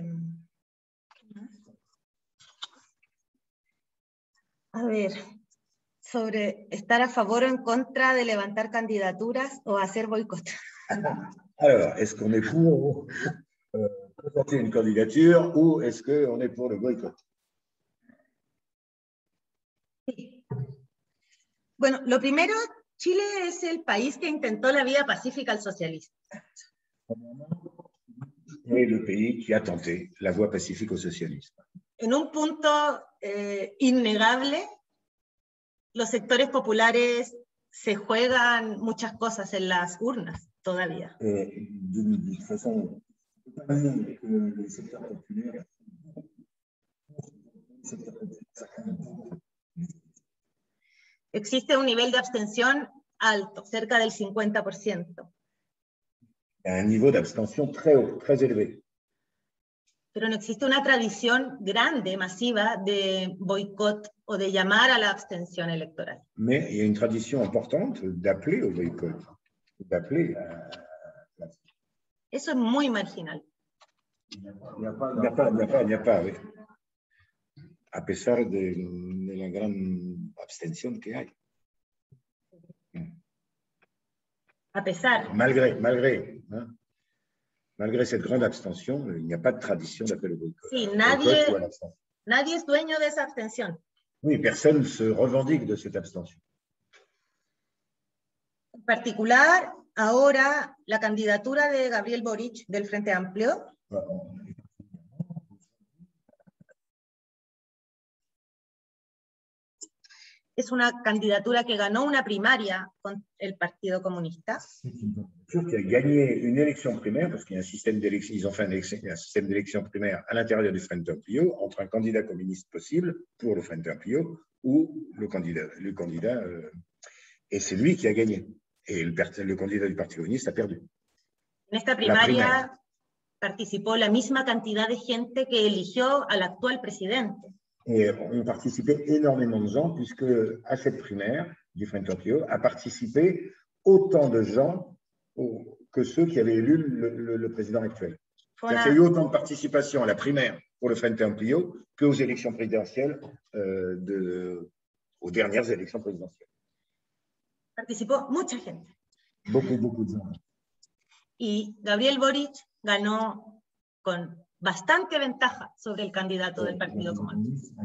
A ver, sobre estar a favor o en contra de levantar candidaturas o hacer boicot. Alors, est-ce qu'on est pour présenter une candidature ou est-ce qu'on est pour le boycott? Sí. Bueno, lo primero, Chile es el país que intentó la vía pacífica al socialismo. Et le pays qui a tenté la voie pacifique au socialisme. En un punto innegable, los sectores populares se juegan muchas cosas en las urnas todavía. De façon, que les secteurs populaires Existe un nivel de abstención alto, cerca del 50%. un niveau d'abstention très haut, très élevé. Pero no existe una tradición grande, masiva, de boicot o de llamar a la abstención electoral. Mais il y a une tradition importante d'appeler au boycott, d'appeler à... Eso es muy marginal. Il n'y a pas, oui. A pesar de la gran abstención que hay. A pesar. Malgré cette grande abstention, il n'y a pas de tradition d'appel au boycott. Sí, nadie es dueño de esa abstención. Oui, personne ne se revendique de cette abstention. En particular, ahora la candidatura de Gabriel Boric del Frente Amplio es una candidatura que ganó una primaria con el Partido Comunista. Sûr qui a gagné une élection primaire, parce qu'il y a un système d'élection, ils ont fait un système d'élection primaire à l'intérieur du Frente Amplio, entre un candidat communiste possible pour le Frente Amplio ou le candidat et c'est lui qui a gagné. Et le candidat du Parti communiste a perdu. En esta primaria participó la misma cantidad de gente que eligió al actual presidente. Et ont participé énormément de gens, puisque à cette primaire du Frente Amplio a participé autant de gens que ceux qui avaient élu le président actuel. Il y a eu autant de participation à la primaire pour le Frente Amplio qu'aux élections présidentielles, aux dernières élections présidentielles. Participó mucha gente. Beaucoup de gens. Y Gabriel Boric ganó con bastante ventaja sobre el candidato del Partido Comunista.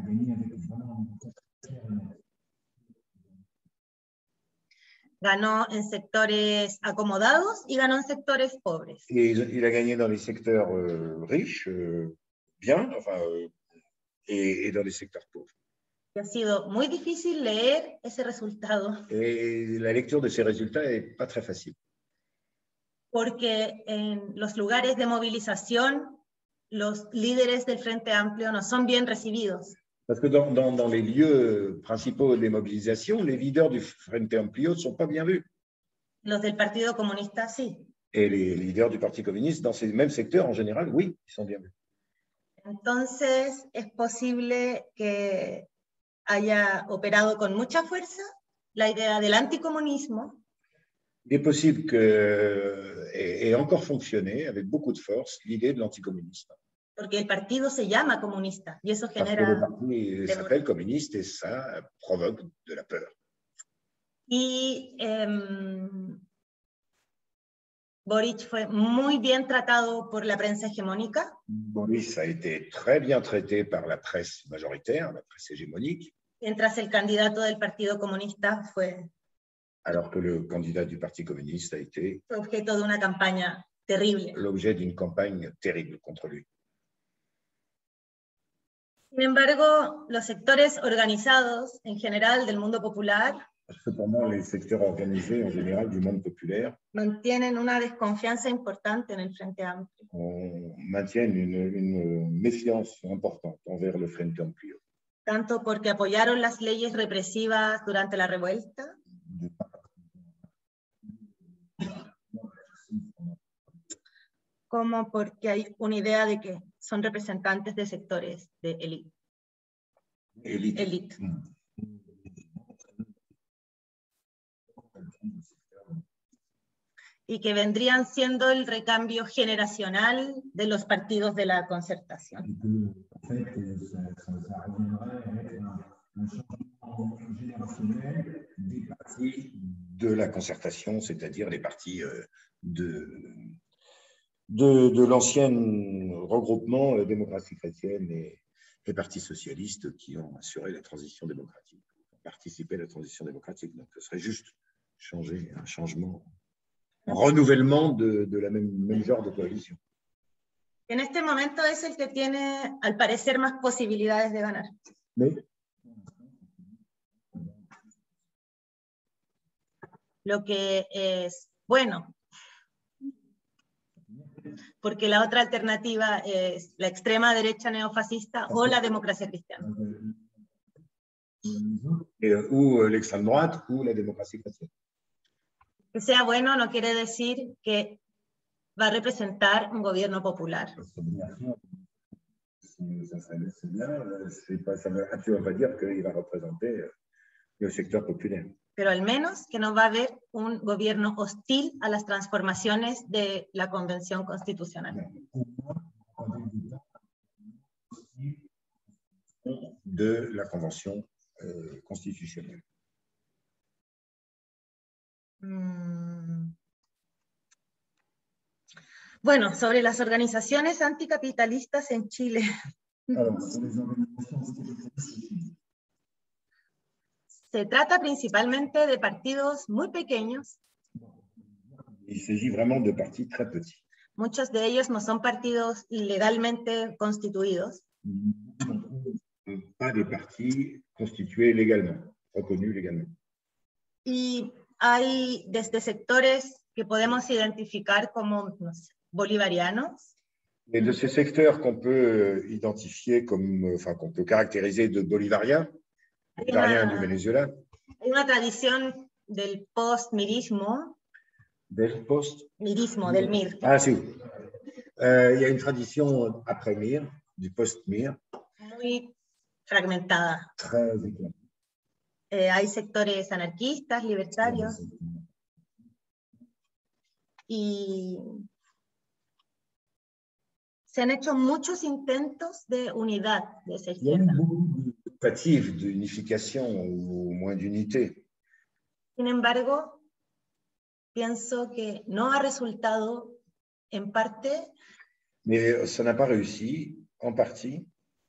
Ganó en sectores acomodados y ganó en sectores pobres. Et il a gagné dans les secteurs riches, bien, enfin, et dans les secteurs pauvres. Y ha sido muy difícil leer ese resultado. Et la lecture de ces résultats n'est pas très facile. Porque en los lugares de movilización, los líderes del Frente Amplio no son bien recibidos. Parce que dans les lieux principaux des mobilisations, les leaders du Frente Amplio ne sont pas bien vus. Los del Partido Comunista, sí. Et les leaders du Parti communiste, dans ces mêmes secteurs, en général, oui, ils sont bien vus. Entonces, es posible que haya operado con mucha fuerza la idea del anticomunismo. Il est possible qu'ait encore fonctionné avec beaucoup de force l'idée de l'anticommunisme. Porque el partido se llama comunista y eso Parce que le genera... parti s'appelle communiste et ça provoque de la peur. Y Boric fue muy bien tratado por la prensa hegemónica. Boris a été très bien traité par la presse majoritaire, la presse hégémonique, Mientras el candidato del Partido Comunista fue alors que le candidat du Parti communiste a été objeto de una campaña terrible. l'objet d'une campagne terrible contre lui. Sin embargo, los sectores organizados en general del mundo popular Cependant, les secteurs organisés en général du monde populaire mantienen una desconfianza importante en el Frente Amplio. maintiennent une méfiance importante envers le Frente Amplio. Tanto porque apoyaron las leyes represivas durante la revuelta, como porque hay una idea de que son representantes de sectores de élite. Élite. Y que vendrían siendo el recambio generacional de los partidos de la concertación. Des partis de la concertation, c'est-à-dire les partis de l'ancien regroupement démocratie chrétienne et partis socialistes qui ont assuré la transition démocratique, participé à la transition démocratique. Donc ce serait juste changer, un changement, un renouvellement de la même genre de coalition. En este momento es el que tiene, al parecer, más posibilidades de ganar. Mais lo que es bueno, porque la otra alternativa es la extrema derecha neofascista o la democracia cristiana. Ou l'extrême droite ou la démocratie chrétienne. Que sea bueno no quiere decir que va a representar un gobierno popular. Ça ne veut absolument pas dire qu'il va représenter le secteur populaire. Pero al menos que no va a haber un gobierno hostil a las transformaciones de la Convención Constitucional. De la Convention constitutionnelle. Bueno, sobre las organizaciones anticapitalistas en Chile. Se trata principalmente de partidos muy pequeños. Il s'agit vraiment de partis très petits. Muchos de ellos no son partidos legalmente constituidos. Pas des partis constitués légalement, reconnus légalement. Y hay desde sectores que podemos identificar como, no sé, bolivarianos. Et de ces secteurs qu'on peut identifier comme, enfin, qu'on peut caractériser de bolivariens du Venezuela. Hay una tradición del post-mirismo. Del mirismo, del MIR. Ah, si. Il y a une tradition après MIR, du post-MIR. Muy fragmentada. Très éclatée. Hay sectores anarquistas, libertarios. Y se han hecho muchos intentos de unidad de esa izquierda. Tentative d'unification ou au moins d'unité. Sin embargo, pienso que no ha resultado en parte. Mais ça n'a pas réussi, en partie.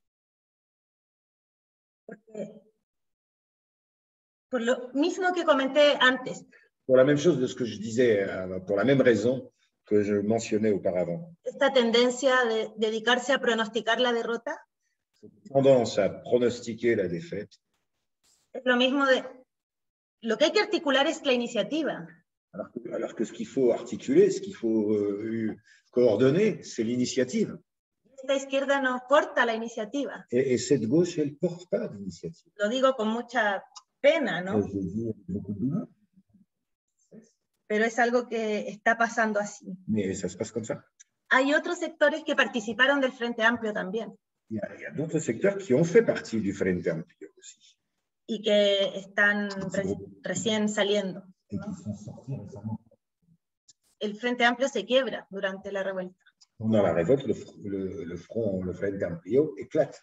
Porque, por lo mismo que comenté antes. Pour la même chose de ce que je disais, pour la même raison que je mentionnais auparavant. Esta tendencia de dedicarse a pronosticar la derrota. Tendance à pronostiquer la défaite. Es lo mismo de... Lo que hay que articular es la iniciativa. Alors que ce qu'il faut articuler, ce qu'il faut coordonner, c'est l'initiative. Esta izquierda no porta la iniciativa. Et cette gauche, elle ne porte pas d'initiative. Lo digo con mucha pena, ¿no? Je dis beaucoup de douleur. pero es algo que está pasando así. Mais ça se passe comme ça. Hay otros sectores que participaron del Frente Amplio también Il y a d'autres secteurs qui ont fait partie du Frente Amplio aussi. y que están recién saliendo. Et qui sont sortis récemment. El Frente Amplio se quiebra durante la revuelta. Pendant la révolte, le Frente Amplio éclate.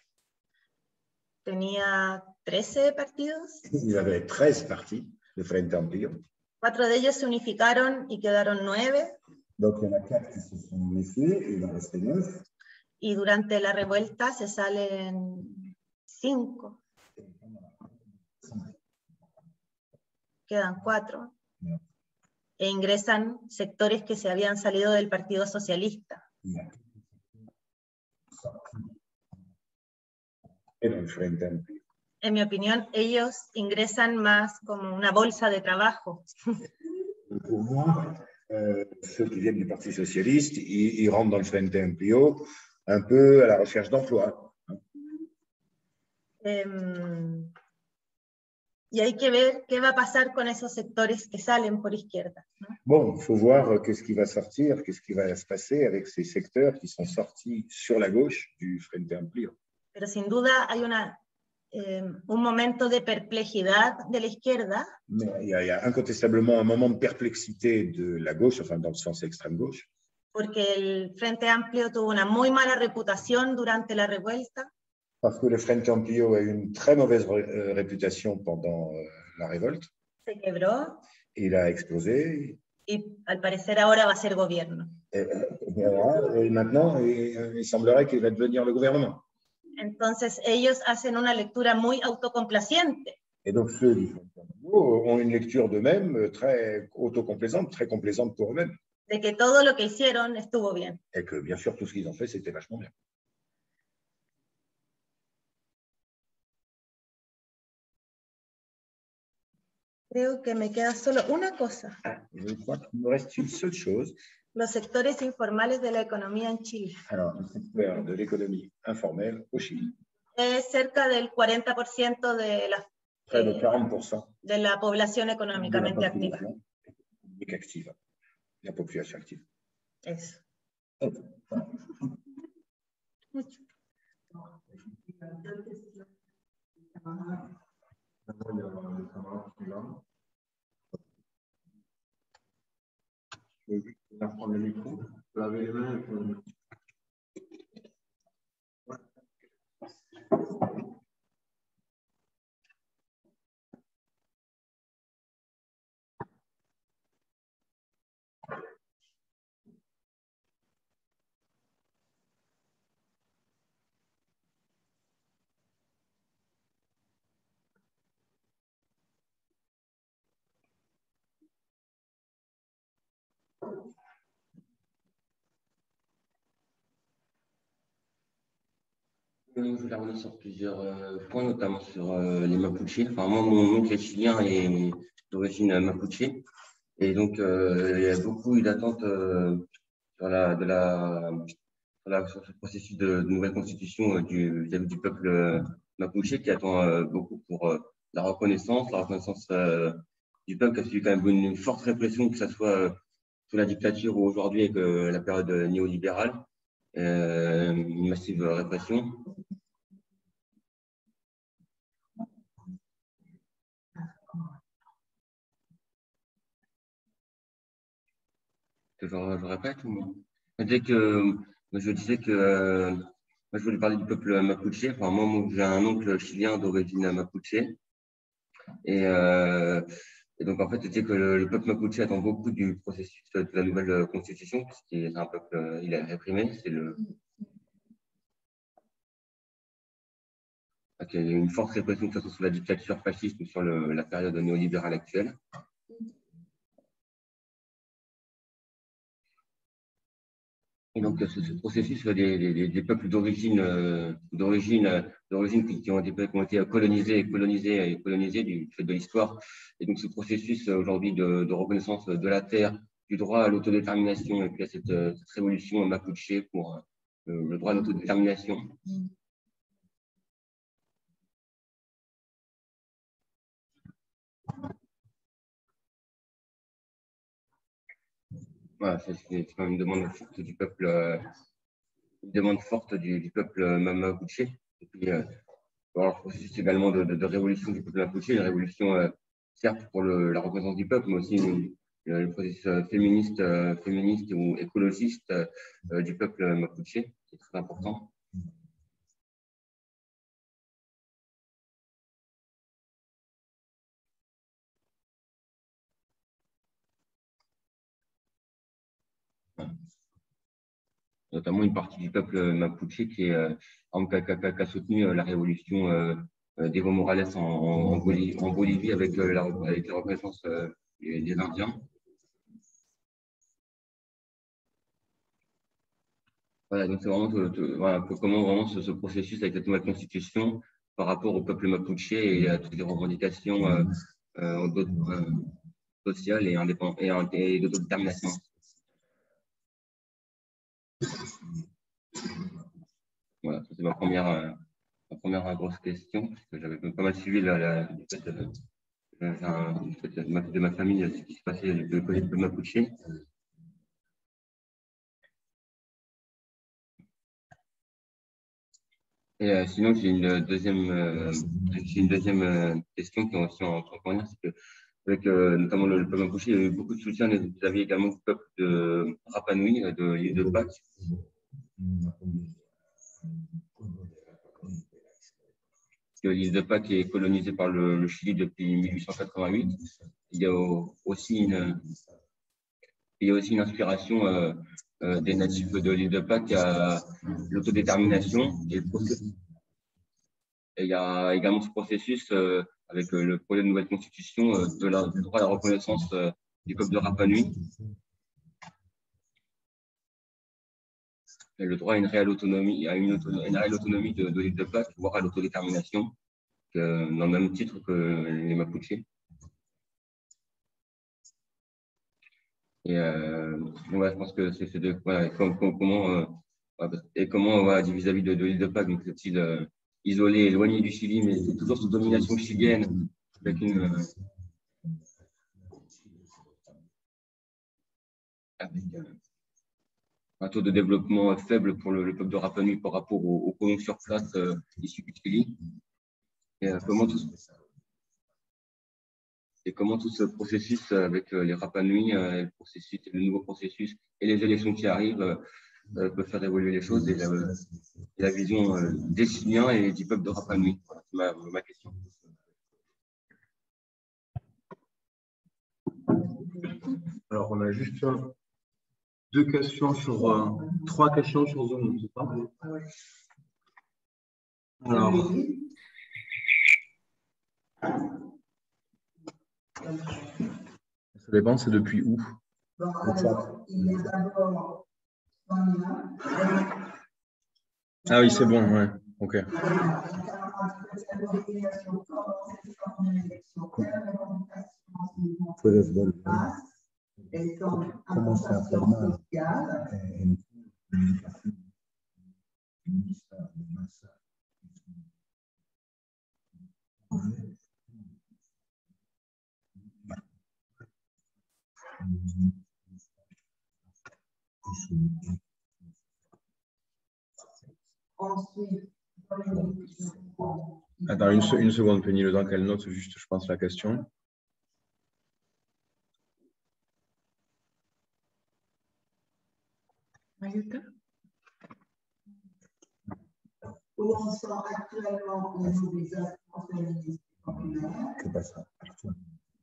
Tenía 13 partidos. Il avait 13 partis, le Frente Amplio. 4 de ellos se unificaron y quedaron 9. Donc, il y en a 4 qui se sont unifiés et il en restait 9. Y durante la revuelta se salen 5. Quedan 4. E ingresan sectores que se habían salido del Partido Socialista. Era el Frente Amplio. En mi opinión, ellos ingresan más como una bolsa de trabajo. Pour moi, ceux qui viennent du Parti Socialiste, ils rentrent dans le Frente Amplio un peu à la recherche d'emploi. Y hay que ver qué va a pasar con esos sectores que salen por izquierda, ¿no? Bon, il faut voir qu'est-ce qui va sortir, qu'est-ce qui va se passer avec ces secteurs qui sont sortis sur la gauche du Frente Amplio. Pero sin duda hay un momento de perplejidad de la izquierda. Mais il y a incontestablement un moment de perplexité de la gauche, enfin dans le sens extrême gauche. Porque el Frente Amplio tuvo una muy mala reputación durante la revuelta. Parce que le Frente Amplio a eu une très mauvaise réputation pendant la révolte. Se quebró. Il a explosé. Y al parecer ahora va a ser gobierno. Et maintenant, il semblerait qu'il va devenir le gouvernement. Entonces ellos hacen una lectura muy autocomplaciente. Et donc ceux du Frente Amplio ont une lecture d'eux-mêmes très autocomplaisante, très complaisante pour eux-mêmes. De que todo lo que hicieron estuvo bien. Et que bien sûr, tout ce qu'ils ont fait, c'était vachement bien. Creo que me queda solo una cosa. Je crois qu'il me reste une seule chose. Los sectores informales de la economía en Chile. Alors, le secteur de l'économie informelle au Chili. Es cerca del 40% de Près de 40% de la población de la económicamente activa. population économique active. La population active. Eso. Mucho. Je vais prendre le micro, laver les mains. Je voulais revenir sur plusieurs points, notamment sur les Mapuche. Enfin, moi, mon oncle est chilien et d'origine Mapuche. Et donc, il y a beaucoup eu d'attentes sur ce processus de nouvelle constitution vis-à-vis du peuple Mapuche, qui attend beaucoup pour la reconnaissance du peuple, qui a subi quand même une forte répression, que ce soit sous la dictature ou aujourd'hui avec la période néolibérale. Une massive répression. Je répète ou... Je disais que moi, je voulais parler du peuple Mapuche. Enfin, moi, j'ai un oncle chilien d'origine Mapuche. Et donc, en fait, c'était que le peuple Mapuche attend beaucoup du processus de la nouvelle constitution, parce qu'il est un peuple, il est réprimé. C'est le... Il y a une forte répression, que ce soit sous la dictature fasciste ou sur la période néolibérale actuelle. Et donc, ce processus des peuples d'origine qui ont été colonisés du fait de l'histoire. Et donc, ce processus aujourd'hui de reconnaissance de la terre, du droit à l'autodétermination, et puis à cette révolution mapuche pour le droit à l'autodétermination. Voilà, c'est quand même une demande forte du peuple, mapuche. Et puis, le processus également de révolution du peuple mapuche, une révolution certes pour la reconnaissance du peuple, mais aussi le processus féministe ou écologiste du peuple mapuche, qui est très important. Notamment une partie du peuple mapuche qui a soutenu la révolution d'Evo Morales en Bolivie avec la reconnaissance des Indiens. Voilà, donc c'est vraiment voilà, comment vraiment ce processus avec la nouvelle constitution par rapport au peuple mapuche et à toutes les revendications sociales et d'autodétermination. Voilà, c'est ma première grosse question, parce que j'avais pas mal suivi du fait de ma famille ce qui se passait du côté de Mapuche. Et sinon, j'ai une deuxième question qui est aussi en première, c'est que avec notamment le peuple mapuche, il y a eu beaucoup de soutien vis-à-vis également du peuple de Rapa Nui, de l'île de Pâques. L'île de Pâques est colonisée par le Chili depuis 1888. Il y a aussi une inspiration des natifs de l'île de Pâques à l'autodétermination. Et il y a également ce processus avec le projet de nouvelle constitution du droit à la reconnaissance du peuple de Rapa Nui. Et le droit à une réelle autonomie, de l'île de Pâques, voire à l'autodétermination, dans le même titre que les Mapuche. Et ouais, je pense que c'est voilà, comment vis-à-vis de l'île de Pâques, donc cette île isolée, éloignée du Chili, mais toujours sous domination chilienne, avec un taux de développement faible pour le peuple de Rapa Nui par rapport aux colons sur place issus du Chili. Et comment tout ce processus avec les Rapa Nui, le nouveau processus et les élections qui arrivent peut faire évoluer les choses et la vision des Chiliens et du peuple de Rapa Nui. Voilà, c'est ma question. Alors, on a juste trois questions sur Zoom, c'est ça? Alors. Ça dépend, c'est depuis où? Ah oui, c'est bon, ouais. Ok. ¿Cómo se forma Attends, une seconde, Penny, le temps qu'elle note juste, je pense, la question. Où on sent actuellement les mobilisations féministes populaires. Que pasa actuellement?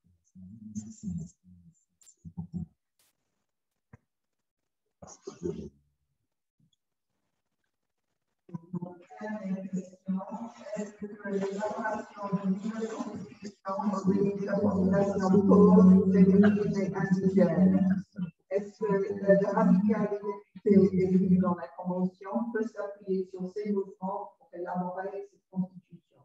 Est-ce que l'élaboration d'une nouvelle constitution mobilise la population pauvre, féminine et indigène? Est-ce que le radical député élu dans la Convention peut s'appuyer sur ces mouvements pour élaborer cette constitution?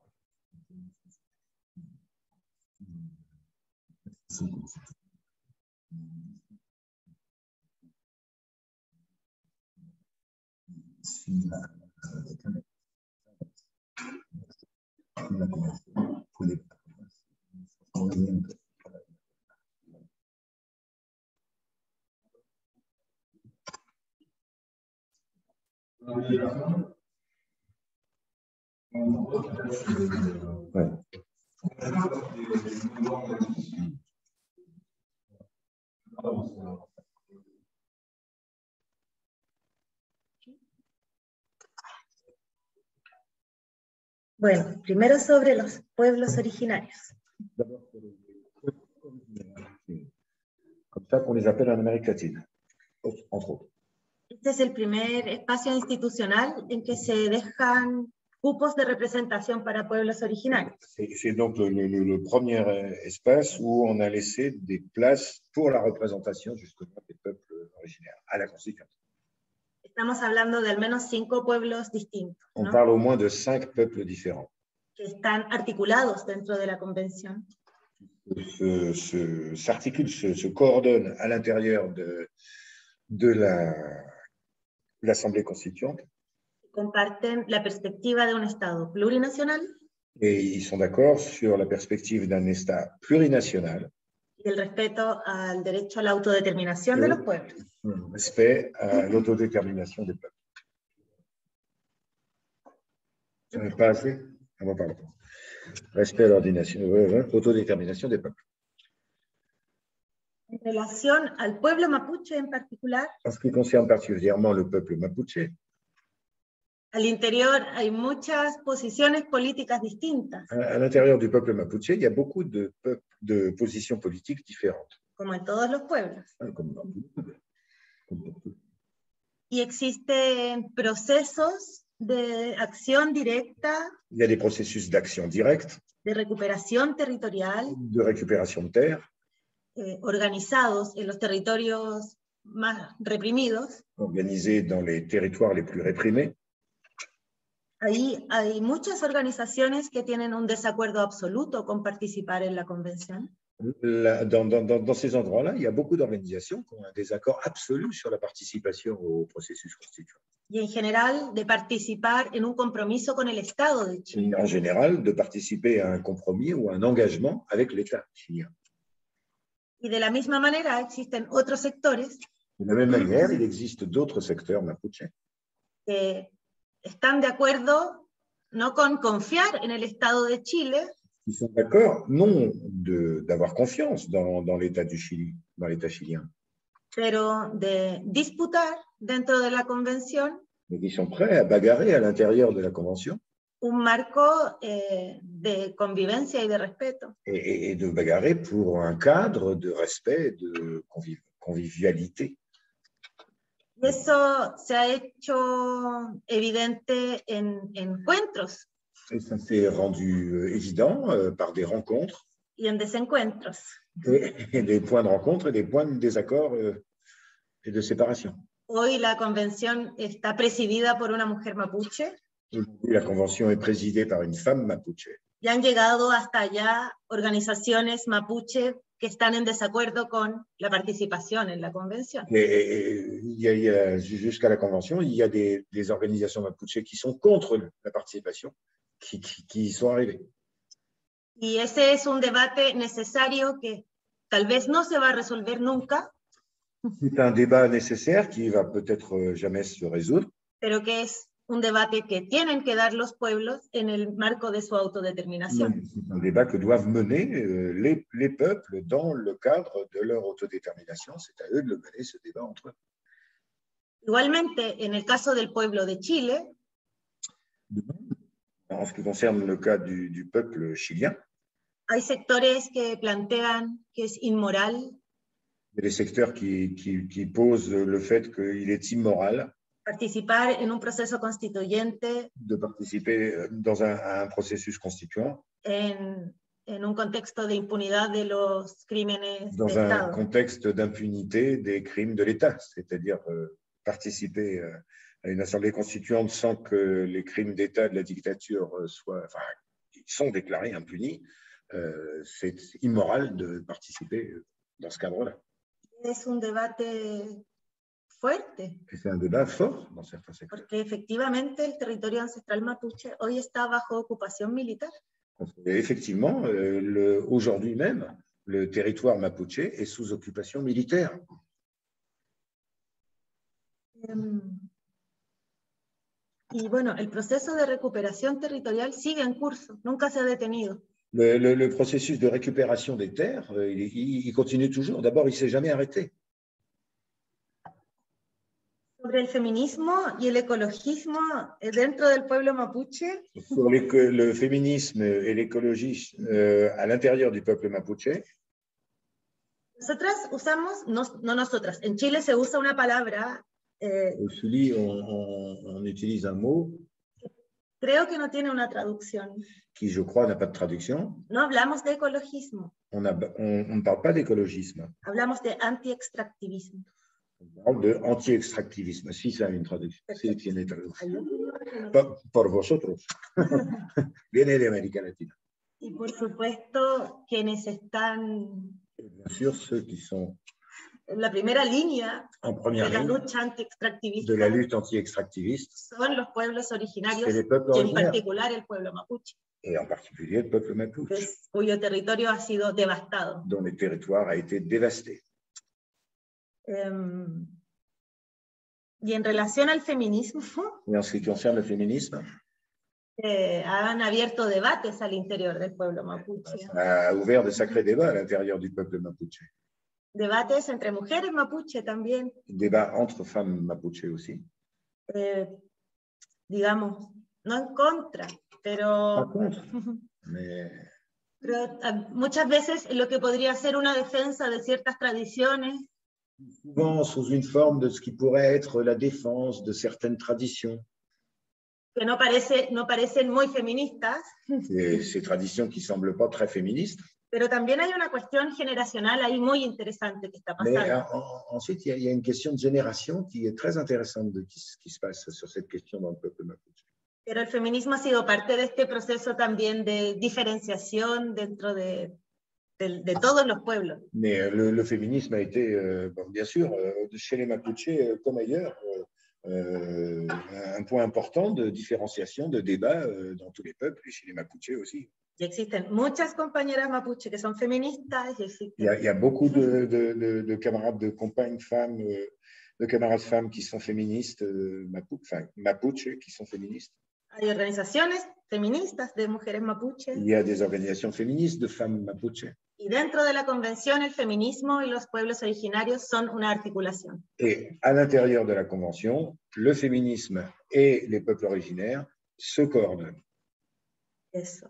Ouais. Bueno, primero sobre los pueblos originarios. Comme ça qu'on les appelle en Amérique latine, entre autres. Este es el primer espacio institucional en que se dejan cupos de representación para pueblos originarios. C'est donc le premier espace où on a laissé des places pour la représentation justement des peuples originaires à la Constituante. Estamos hablando de al menos 5 pueblos distintos, On ¿no? parle au moins de 5 peuples différents. Que están articulados dentro de la convención. S'articulent, se coordonnent à l'intérieur de l'Assemblée constituante. Comparten la perspectiva de un Estado plurinacional. Et ils sont d'accord sur la perspective d'un État plurinational. Y el respeto al derecho a la autodeterminación de los pueblos. Respect à l'autodétermination des peuples. Pas assez? Ah bon, pardon. Respect à l'autodétermination des peuples. En relación al pueblo mapuche en particular, En ce qui concerne particulièrement le peuple mapuche, al interior hay muchas posiciones políticas distintas, à l'intérieur du peuple mapuche, il y a beaucoup de positions politiques différentes. como en todos los pueblos. Comme dans tout le peuple. Y existen procesos de acción directa, Il y a des processus d'action directe, de recuperación territorial, de récupération de terre, organizados en los territorios más reprimidos. organisés dans les territoires les plus réprimés. Ahí hay muchas organizaciones que tienen un desacuerdo absoluto con participar en la convención. Dans ces endroits-là, il y a beaucoup d'organisations qui ont un désaccord absolu sur la participation au processus constituant. Y en general de participar en un compromiso con el Estado de Chile. En général, de participer à un compromis ou à un engagement avec l'État chilien. Y de la misma manera existen otros sectores De la même manière, il existe d'autres secteurs mapuches que están de acuerdo no con confiar en el Estado de Chile, qui sont d'accord, non d'avoir confiance dans l'État du Chili, dans l'État chilien, pero de disputar dentro de la convención mais qui sont prêts à bagarrer à l'intérieur de la Convention un marco de convivencia y de respeto. et de bagarrer pour un cadre de respect, de convivialité. Y eso se ha hecho evidente en encuentros Et ça s'est rendu évident par des rencontres y en desencuentros. et des points de rencontre et des points de désaccord et de séparation. Hoy la convención está presidida por una mujer mapuche Aujourd'hui, la Convention est présidée par une femme mapuche. y han llegado hasta allá organizaciones mapuche que están en desacuerdo con la participación en la convención. Et jusqu'à la Convention, il y a des organisations mapuches qui sont contre la participation, qui y sont arrivées. Y ese es un debate necesario que tal vez no se va a resolver nunca, C'est un débat nécessaire qui va peut-être jamais se résoudre, pero que es un debate que tienen que dar los pueblos en el marco de su autodeterminación. c'est un débat que doivent mener les peuples dans le cadre de leur autodétermination. C'est à eux de le mener, ce débat entre eux. Igualmente, en el caso del pueblo de Chile, En ce qui concerne le cas du peuple chilien, hay sectores que plantean que es inmoral il y a des secteurs qui posent le fait qu'il est immoral participar en un proceso constituyente de participer dans un processus constituant en un contexto de impunidad de los crímenes de dans un Estado. contexte d'impunité des crimes de l'État, c'est-à-dire participer à une assemblée constituante sans que les crimes d'État de la dictature sont déclarés impunis. C'est immoral de participer dans ce cadre-là. Es un debate fuerte, Et c'est un débat fort dans certains secteurs. porque efectivamente el territorio ancestral mapuche hoy está bajo ocupación militar. Et effectivement, aujourd'hui même, le territoire mapuche est sous occupation militaire. Y bueno, el proceso de recuperación territorial sigue en curso, nunca se ha detenido. Le processus de récupération des terres, il continue toujours. D'abord, il ne s'est jamais arrêté. Sobre el feminismo y el ecologismo dentro del pueblo mapuche, Sur le féminisme et l'écologie à l'intérieur du peuple mapuche, nosotras usamos, no nosotras, en Chile se usa una palabra, au Chili, on utilise un mot creo que no tiene una traducción. qui, je crois, n'a pas de traduction. No hablamos de ecologismo, On ne parle pas d'écologisme, hablamos de anti-extractivismo. on parle de anti-extractivisme. Si ça a une traduction, si tiene traducción. Por vosotros. Viene de América Latina. Y por supuesto, quienes están Bien sûr, ceux qui sont en la primera línea en de première la ligne lucha anti-extractivista de la lutte anti-extractiviste, son los pueblos originarios, c'est les peuples y en originaires, particular el pueblo mapuche, et en particulier le peuple mapuche, cuyo territorio ha sido devastado. dont le territoire a été dévasté. Y en relación al feminismo, Et en ce qui concerne le féminisme, han abierto debates al interior del pueblo mapuche. a ouvert de sacrés débats à l'intérieur du peuple mapuche. Debates entre mujeres mapuche también, Débats entre femmes mapuche aussi. digamos, no en contra, Pas pero, contre, mais pero muchas veces lo que podría ser una defensa de ciertas tradiciones souvent sous une forme de ce qui pourrait être la défense de certaines traditions. que no parecen muy feministas, Et ces traditions qui ne semblent pas très féministes. pero también hay una cuestión generacional ahí muy interesante que está Mais pasando. ensuite, il y a une question de génération qui est très intéressante qui se passe sur cette question dans le peuple mapuche. Pero el feminismo ha sido parte de este proceso también de diferenciación dentro de todos los pueblos. Mais le féminisme a été, bon, bien sûr, chez les Mapuches comme ailleurs, un point important de différenciation, de débat dans tous les peuples, et chez les Mapuches aussi. Y existen muchas compañeras mapuche que son feministas, y existen Il y a beaucoup de camarades, de compagnes femmes, de camarades femmes qui sont féministes, Mapuche qui sont féministes. hay organizaciones feministas de mujeres mapuche, Il y a des organisations féministes de femmes Mapuche. y dentro de la convención el feminismo y los pueblos originarios son una articulación. Et à l'intérieur de la Convention, le féminisme et les peuples originaires se coordonnent. Eso.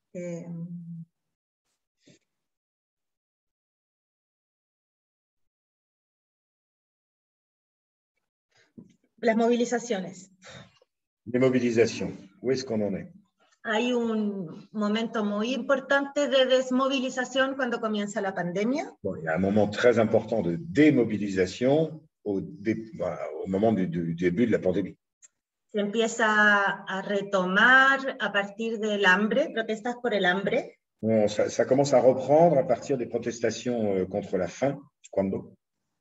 Las movilizaciones. Les mobilisations, où est-ce qu'on en est? Hay un momento muy importante de desmovilización cuando comienza la pandemia. Bon, il y a un moment très important de démobilisation au moment du début de la pandémie. Se empieza a retomar a partir del hambre, protestas por el hambre. Bon, ça commence à reprendre à partir des protestations contre la faim, cuando?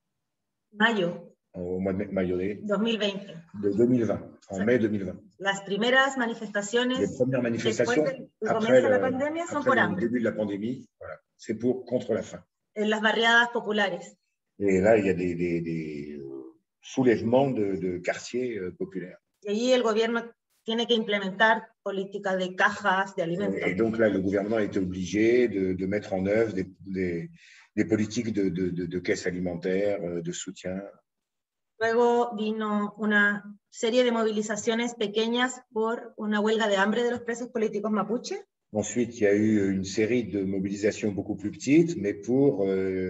Mayo Au mois de mayo de 2020. En mai 2020. Las primeras manifestaciones Les premières manifestations después de que après, comienza la pandemia son por le hambre, début de la pandémie, voilà, c'est contre la faim. en las barriadas populares. Et là, il y a des soulèvements de quartiers populaires. Y allí el gobierno tiene que implementar políticas de cajas de alimentos. Et donc là, le gouvernement a été obligé de mettre en œuvre des politiques de caisse alimentaire, de soutien. Luego vino una serie de movilizaciones pequeñas por una huelga de hambre de los presos políticos mapuche. Ensuite, il y a eu une série de mobilisations beaucoup plus petites, mais pour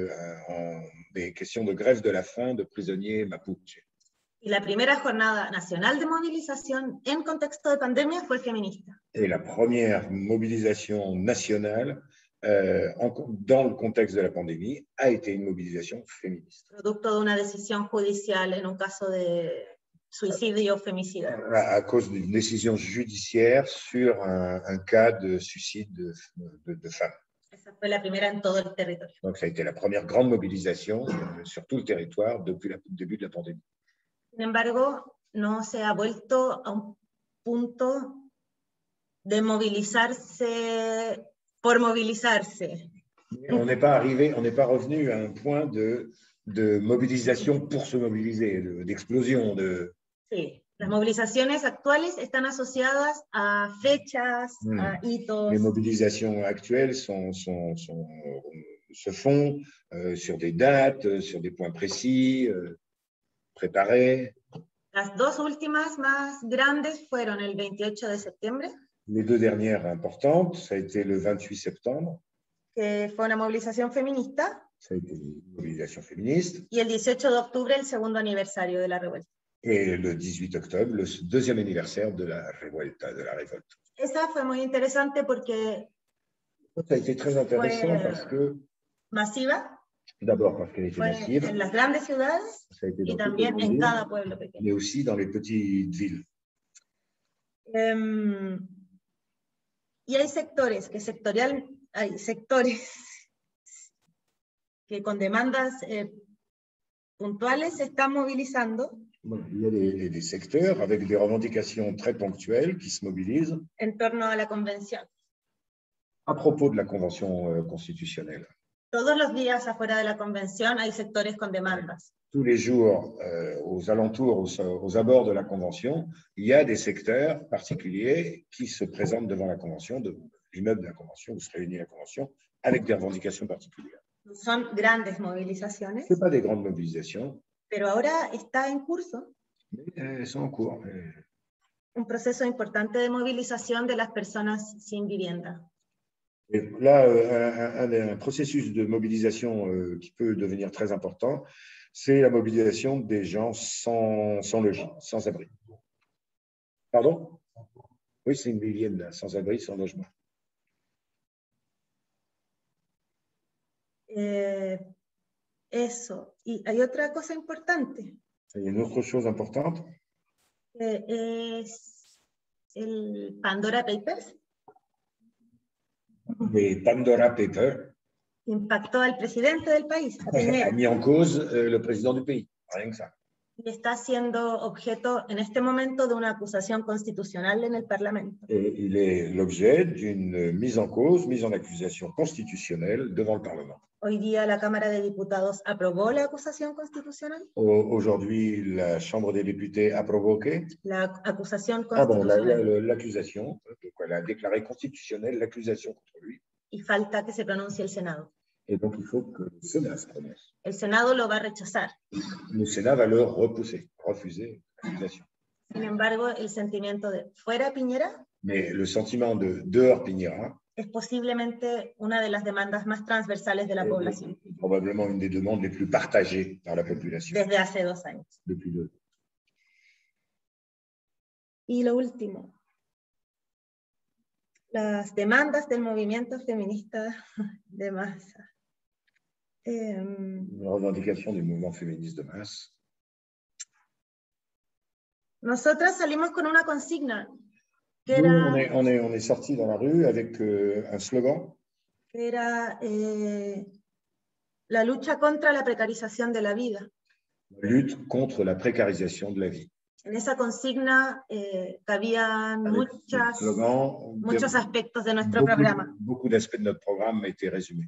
des questions de grève de la faim de prisonniers mapuche. Y la primera jornada nacional de movilización en contexto de pandemia fue feminista. Et la première mobilisation nationale dans le contexte de la pandémie a été une mobilisation féministe. Producto de una decisión judicial en un caso de suicidio o femicidio. À cause d'une décision judiciaire sur un cas de suicide de femmes. Esa fue la primera en todo el territorio. Donc ça a été la première grande mobilisation sur tout le territoire depuis le début de la pandémie. Sin embargo, no se ha vuelto a un punto de movilizarse por movilizarse. On n'est pas revenu à un point de mobilisation pour se mobiliser, d'explosion. Sí, Las movilizaciones actuales están asociadas a fechas, a hitos. Les mobilisations actuelles se font sur des dates, sur des points précis, préparés. Las dos últimas más grandes fueron el 28 de septiembre, Les deux dernières importantes, ça a été le 28 septembre, que fue una movilización feminista, ça a été une mobilisation féministe, y el 18 de octubre, el segundo aniversario de la revuelta. et le 18 octobre, le deuxième anniversaire de la révolte. Esa fue muy interesante porque Ça a été très intéressant parce que, masiva, d'abord parce qu'elle était fue massive, en las grandes ciudades ça a été y dans toutes les también grandes en villes, cada pueblo pequeño. mais aussi dans les petites villes. Y hay sectores que con demandas puntuales se están movilizando. Bueno, il y a des secteurs avec des revendications très ponctuelles qui se mobilisent En torno a la convención. à propos de la Convention constitutionnelle. Todos los días afuera de la convención hay sectores con demandas. Tous les jours, aux alentours, aux abords de la Convention, il y a des secteurs particuliers qui se présentent devant la Convention, de l'immeuble de la Convention, où se réunit la Convention, avec des revendications particulières. Son grandes movilizaciones. Ce n'est pas des grandes mobilisations, Pero ahora está en curso mais elles sont en cours. un proceso importante de movilización de las personas sin vivienda. Et là, un processus de mobilisation qui peut devenir très important, c'est la mobilisation des gens sans logis, sans abri. Pardon? Oui, c'est une vivienda, sans abri, sans logement. Eso. Y hay otra cosa importante. Il y a une autre chose importante. Es el Pandora Papers. Les Pandora Papers Impactó al presidente del país, a Piñera, a mis en cause le président du pays. Rien que ça. y está siendo objeto en este momento de una acusación constitucional en el Parlamento. Et il est l'objet d'une mise en cause, mise en accusation constitutionnelle devant le Parlement. Hoy día la Cámara de Diputados aprobó la acusación constitucional. Aujourd'hui, la Chambre des députés a provoqué La acusación constitucional. l'accusation, elle a déclaré constitutionnelle l'accusation contre lui. Y falta que se pronuncie el Senado. Et donc, il faut que le Sénat se prononce. El Senado lo va a rechazar. Le Sénat va le refuser l'accusation. Sin embargo, el sentimiento de fuera Piñera Mais le sentiment de dehors Piñera es posiblemente una de las demandas más transversales de la población est probablement une des demandes les plus partagées par la population desde hace 2 años. depuis 2 ans. Y lo último, las demandas del movimiento feminista de masa. Une revendication du mouvement féministe de masse. Nosotras salimos con una consigna que Nous, era, on est sorti dans la rue avec un slogan que era la lucha contra la precarización de la vida. la lutte contre la précarisation de la vie. En esa consigna cabían Avec ce slogan, muchos aspectos de nuestro programa. beaucoup d'aspects de notre programme étaient résumés.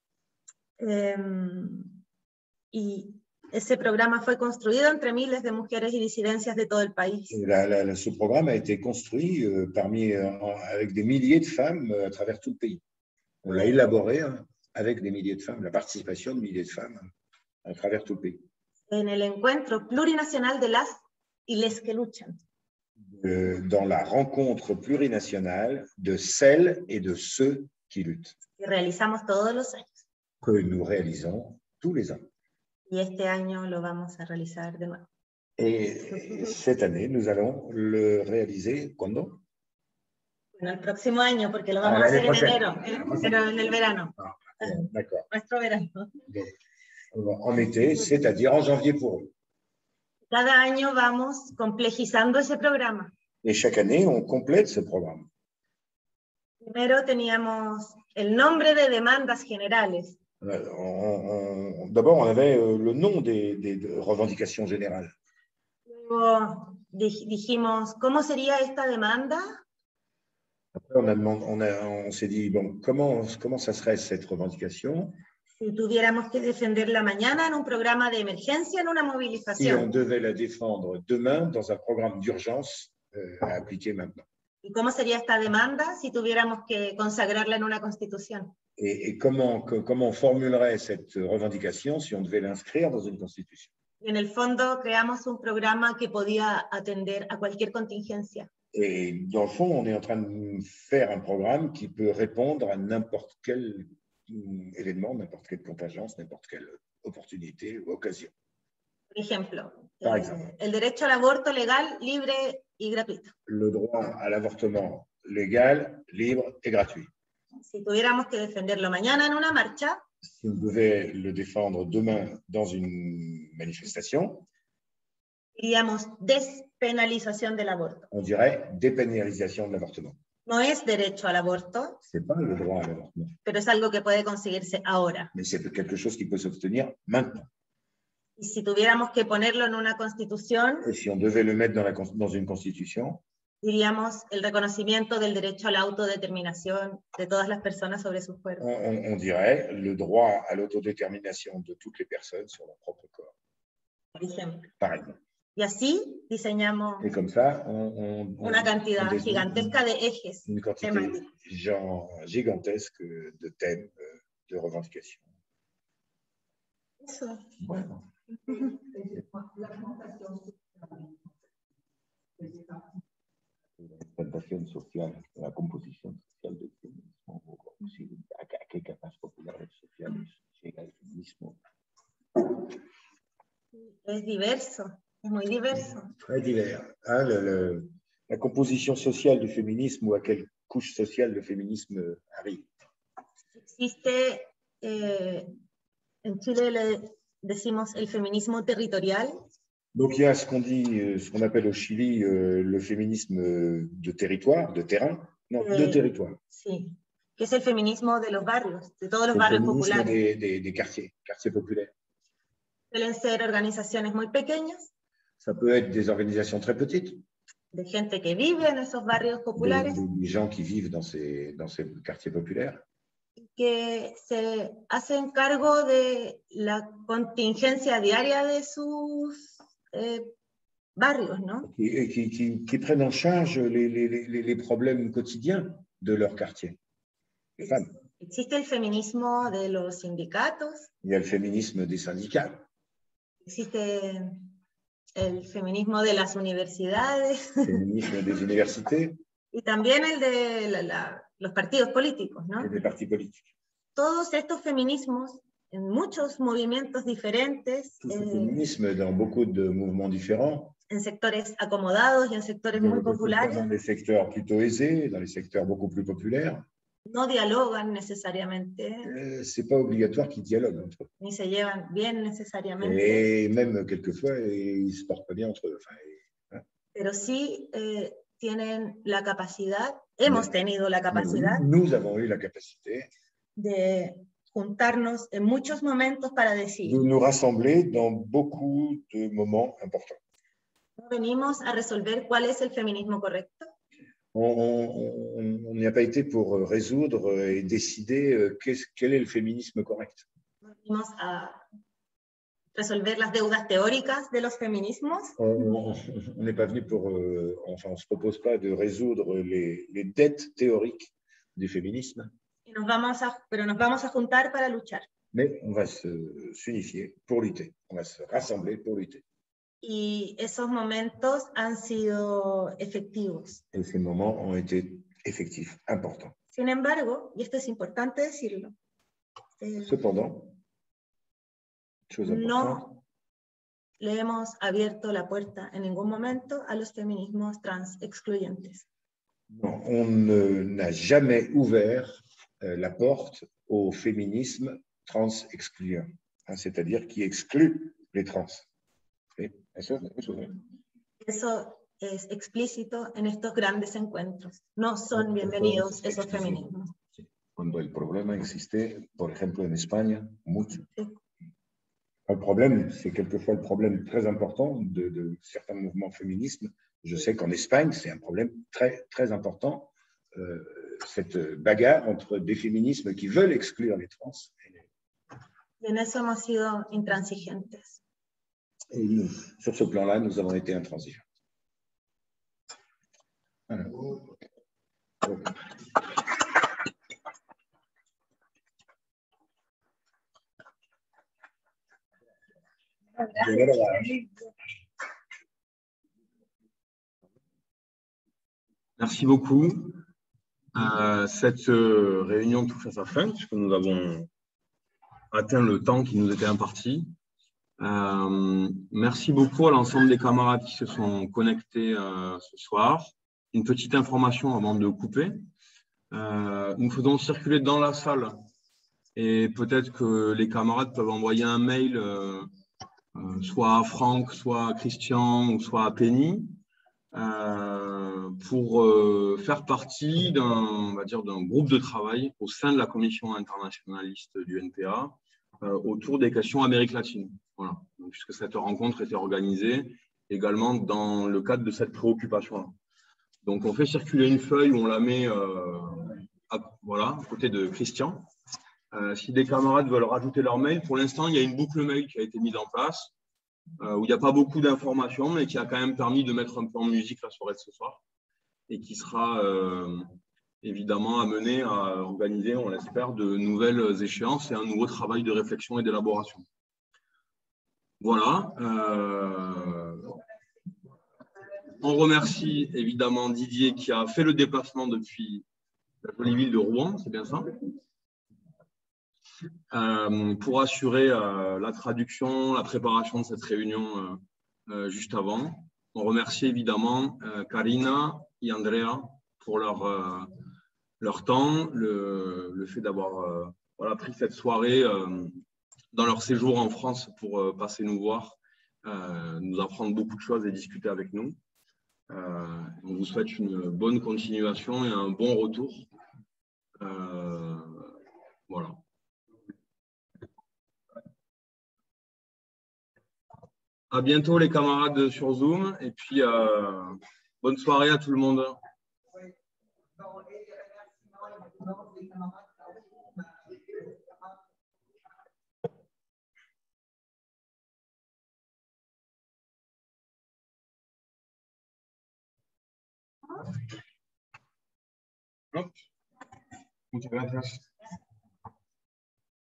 Y ese programa fue construido entre miles de mujeres y disidencias de todo el país. Et ce programme a été construit avec des milliers de femmes à travers tout le pays. On l'a élaboré avec des milliers de femmes, la participation de milliers de femmes à travers tout le pays. En el encuentro plurinacional de las y les que luchan. Dans la rencontre plurinationale de celles et de ceux qui luttent, Que realizamos todos los años. que nous réalisons tous les ans. Y este año lo vamos a realizar de nuevo. Et cette année, nous allons le réaliser quand? Bueno, el próximo año, porque lo vamos a hacer en enero, pero en el verano. D'accord. Nuestro verano. En été, c'est-à-dire en janvier pour eux. Cada año vamos complejizando ese programa. Et chaque année, on complète ce programme. Primero teníamos el nombre de demandas generales. D'abord, on avait le nom des revendications générales. Luego dijimos, ¿cómo sería esta demanda? Après, on s'est dit, bon, comment ça serait cette revendication? Si tuviéramos que defenderla mañana en un programa de emergencia, en una Si on movilización. devait la défendre demain dans un programme d'urgence à appliquer maintenant. ¿Y cómo sería esta demanda si tuviéramos que consagrarla en una constitución? Et comment on formulerait cette revendication si on devait l'inscrire dans une constitution? Y en el fondo creamos un programa que podía atender a cualquier contingencia. Et dans le fond, on est en train de faire un programme qui peut répondre à n'importe quel événement, n'importe quelle contingence, n'importe quelle opportunité ou occasion. Por ejemplo, Par exemple. el derecho al aborto legal, libre y gratuito. Le droit à l'avortement légal, libre et gratuit. Si tuviéramos que defenderlo mañana en una marcha, Si on devait le défendre demain dans une manifestation, diríamos despenalización del aborto. on dirait dépénalisation de l'avortement. No es derecho al aborto, Ce n'est pas le droit à l'avortement, pero es algo que puede conseguirse ahora. mais c'est quelque chose qui peut s'obtenir maintenant. Y si tuviéramos que ponerlo en una constitución, Et si on devait le mettre dans une constitution, diríamos el reconocimiento del derecho a la autodeterminación de todas las personas sobre sus cuerpos. on dirait le droit à l'autodétermination de toutes les personnes sur leur propre corps, Por ejemplo. par exemple. Y así diseñamos Et comme ça, on una cantidad désigne gigantesca de ejes une quantité temáticos. gigantesque de thèmes, de revendications. Eso. Bueno. La implantación social, la composición social del feminismo, a qué capas populares sociales llega el feminismo. Es diverso, es muy diverso. Très divers. Hein, la composition sociale du féminisme ou à quelle couche sociale le féminisme arrive. Existe, en Chile le decimos el feminismo territorial, Donc il y a ce qu'on dit, ce qu'on appelle au Chili le féminisme de territoire, de terrain, non, de territoire. sí, que es el feminismo de los barrios, de todos los Le barrios féminisme populares. des quartiers populaires. Suelen ser organizaciones muy pequeñas, Ça peut être des organisations très petites, de gente que vive en esos barrios populares, des gens qui vivent dans ces quartiers populaires, que se hacen cargo de la contingencia diaria de sus barrios, ¿no? et qui prennent en charge les problèmes quotidiens de leur quartier. Les femmes. Existe el feminismo de los sindicatos, Il y a le féminisme des syndicats. existe el feminismo de las universidades Le féminisme des universités y también el de los partidos políticos, ¿no? et des partis politiques. Todos estos feminismos, en muchos movimientos diferentes, Tout ce féminisme dans beaucoup de mouvements différents, en sectores acomodados y en sectores muy populares, dans les secteurs plutôt aisés, dans les secteurs beaucoup plus populaires, no dialogan necesariamente, ce n'est pas obligatoire qu'ils dialoguent entre eux. ni se llevan bien necesariamente, Et même quelquefois, ils ne se portent pas bien entre eux. Enfin, pero sí tienen la capacidad, hemos tenido la capacidad nous avons eu la capacité de juntarnos en muchos momentos para decir, de nous rassembler dans beaucoup de moments importants. no venimos a resolver cuál es el feminismo correcto, On n'y a pas été pour résoudre et décider quel est le féminisme correct. no venimos a resolver las deudas teóricas de los feminismos, On n'est pas venu pour, enfin, on ne se propose pas de résoudre les dettes théoriques du féminisme, y pero nos vamos a juntar para luchar. mais on va s'unifier pour lutter. On va se rassembler pour lutter. Y esos momentos han sido efectivos. Et ces moments ont été effectifs, importants. Sin embargo, y esto es importante decirlo, Cependant, chose importante, no le hemos abierto la puerta en ningún momento a los feminismos trans excluyentes. non, on n'a jamais ouvert la porte au féminisme trans-excluant, hein, c'est-à-dire qui exclut les trans. ¿Sí? Eso es explícito en estos grandes encuentros. No son bienvenidos esos feminismos. Sí. Cuando el problema existe, por ejemplo, en España, mucho. Sí. Le problème, c'est quelquefois le problème très important de certains mouvements féministes. Je sais qu'en Espagne, c'est un problème très, très important, cette bagarre entre des féminismes qui veulent exclure les trans En eso hemos sido intransigentes. Et nous, sur ce plan-là, nous avons été intransigeants. Voilà. Merci beaucoup. Cette réunion touche à sa fin, puisque nous avons atteint le temps qui nous était imparti. Merci beaucoup à l'ensemble des camarades qui se sont connectés ce soir. Une petite information avant de couper. Nous faisons circuler dans la salle, et peut-être que les camarades peuvent envoyer un mail soit à Franck, soit à Christian, ou soit à Penny, pour faire partie d'un groupe de travail au sein de la commission internationaliste du NPA autour des questions Amérique latine. Voilà. Donc, puisque cette rencontre était organisée également dans le cadre de cette préoccupation-là. Donc, on fait circuler une feuille où on la met à côté de Christian. Si des camarades veulent rajouter leur mail, pour l'instant, il y a une boucle mail qui a été mise en place, où il n'y a pas beaucoup d'informations, mais qui a quand même permis de mettre un peu en musique la soirée de ce soir, et qui sera évidemment amené à organiser, on l'espère, de nouvelles échéances et un nouveau travail de réflexion et d'élaboration. Voilà. On remercie évidemment Didier qui a fait le déplacement depuis la jolie ville de Rouen, c'est bien ça, pour assurer la traduction, la préparation de cette réunion juste avant. On remercie évidemment Karina et Andrea pour leur temps, le fait d'avoir pris cette soirée dans leur séjour en France pour passer nous voir, nous apprendre beaucoup de choses et discuter avec nous. On vous souhaite une bonne continuation et un bon retour. Voilà. À bientôt les camarades sur Zoom et puis bonne soirée à tout le monde. Muchas gracias.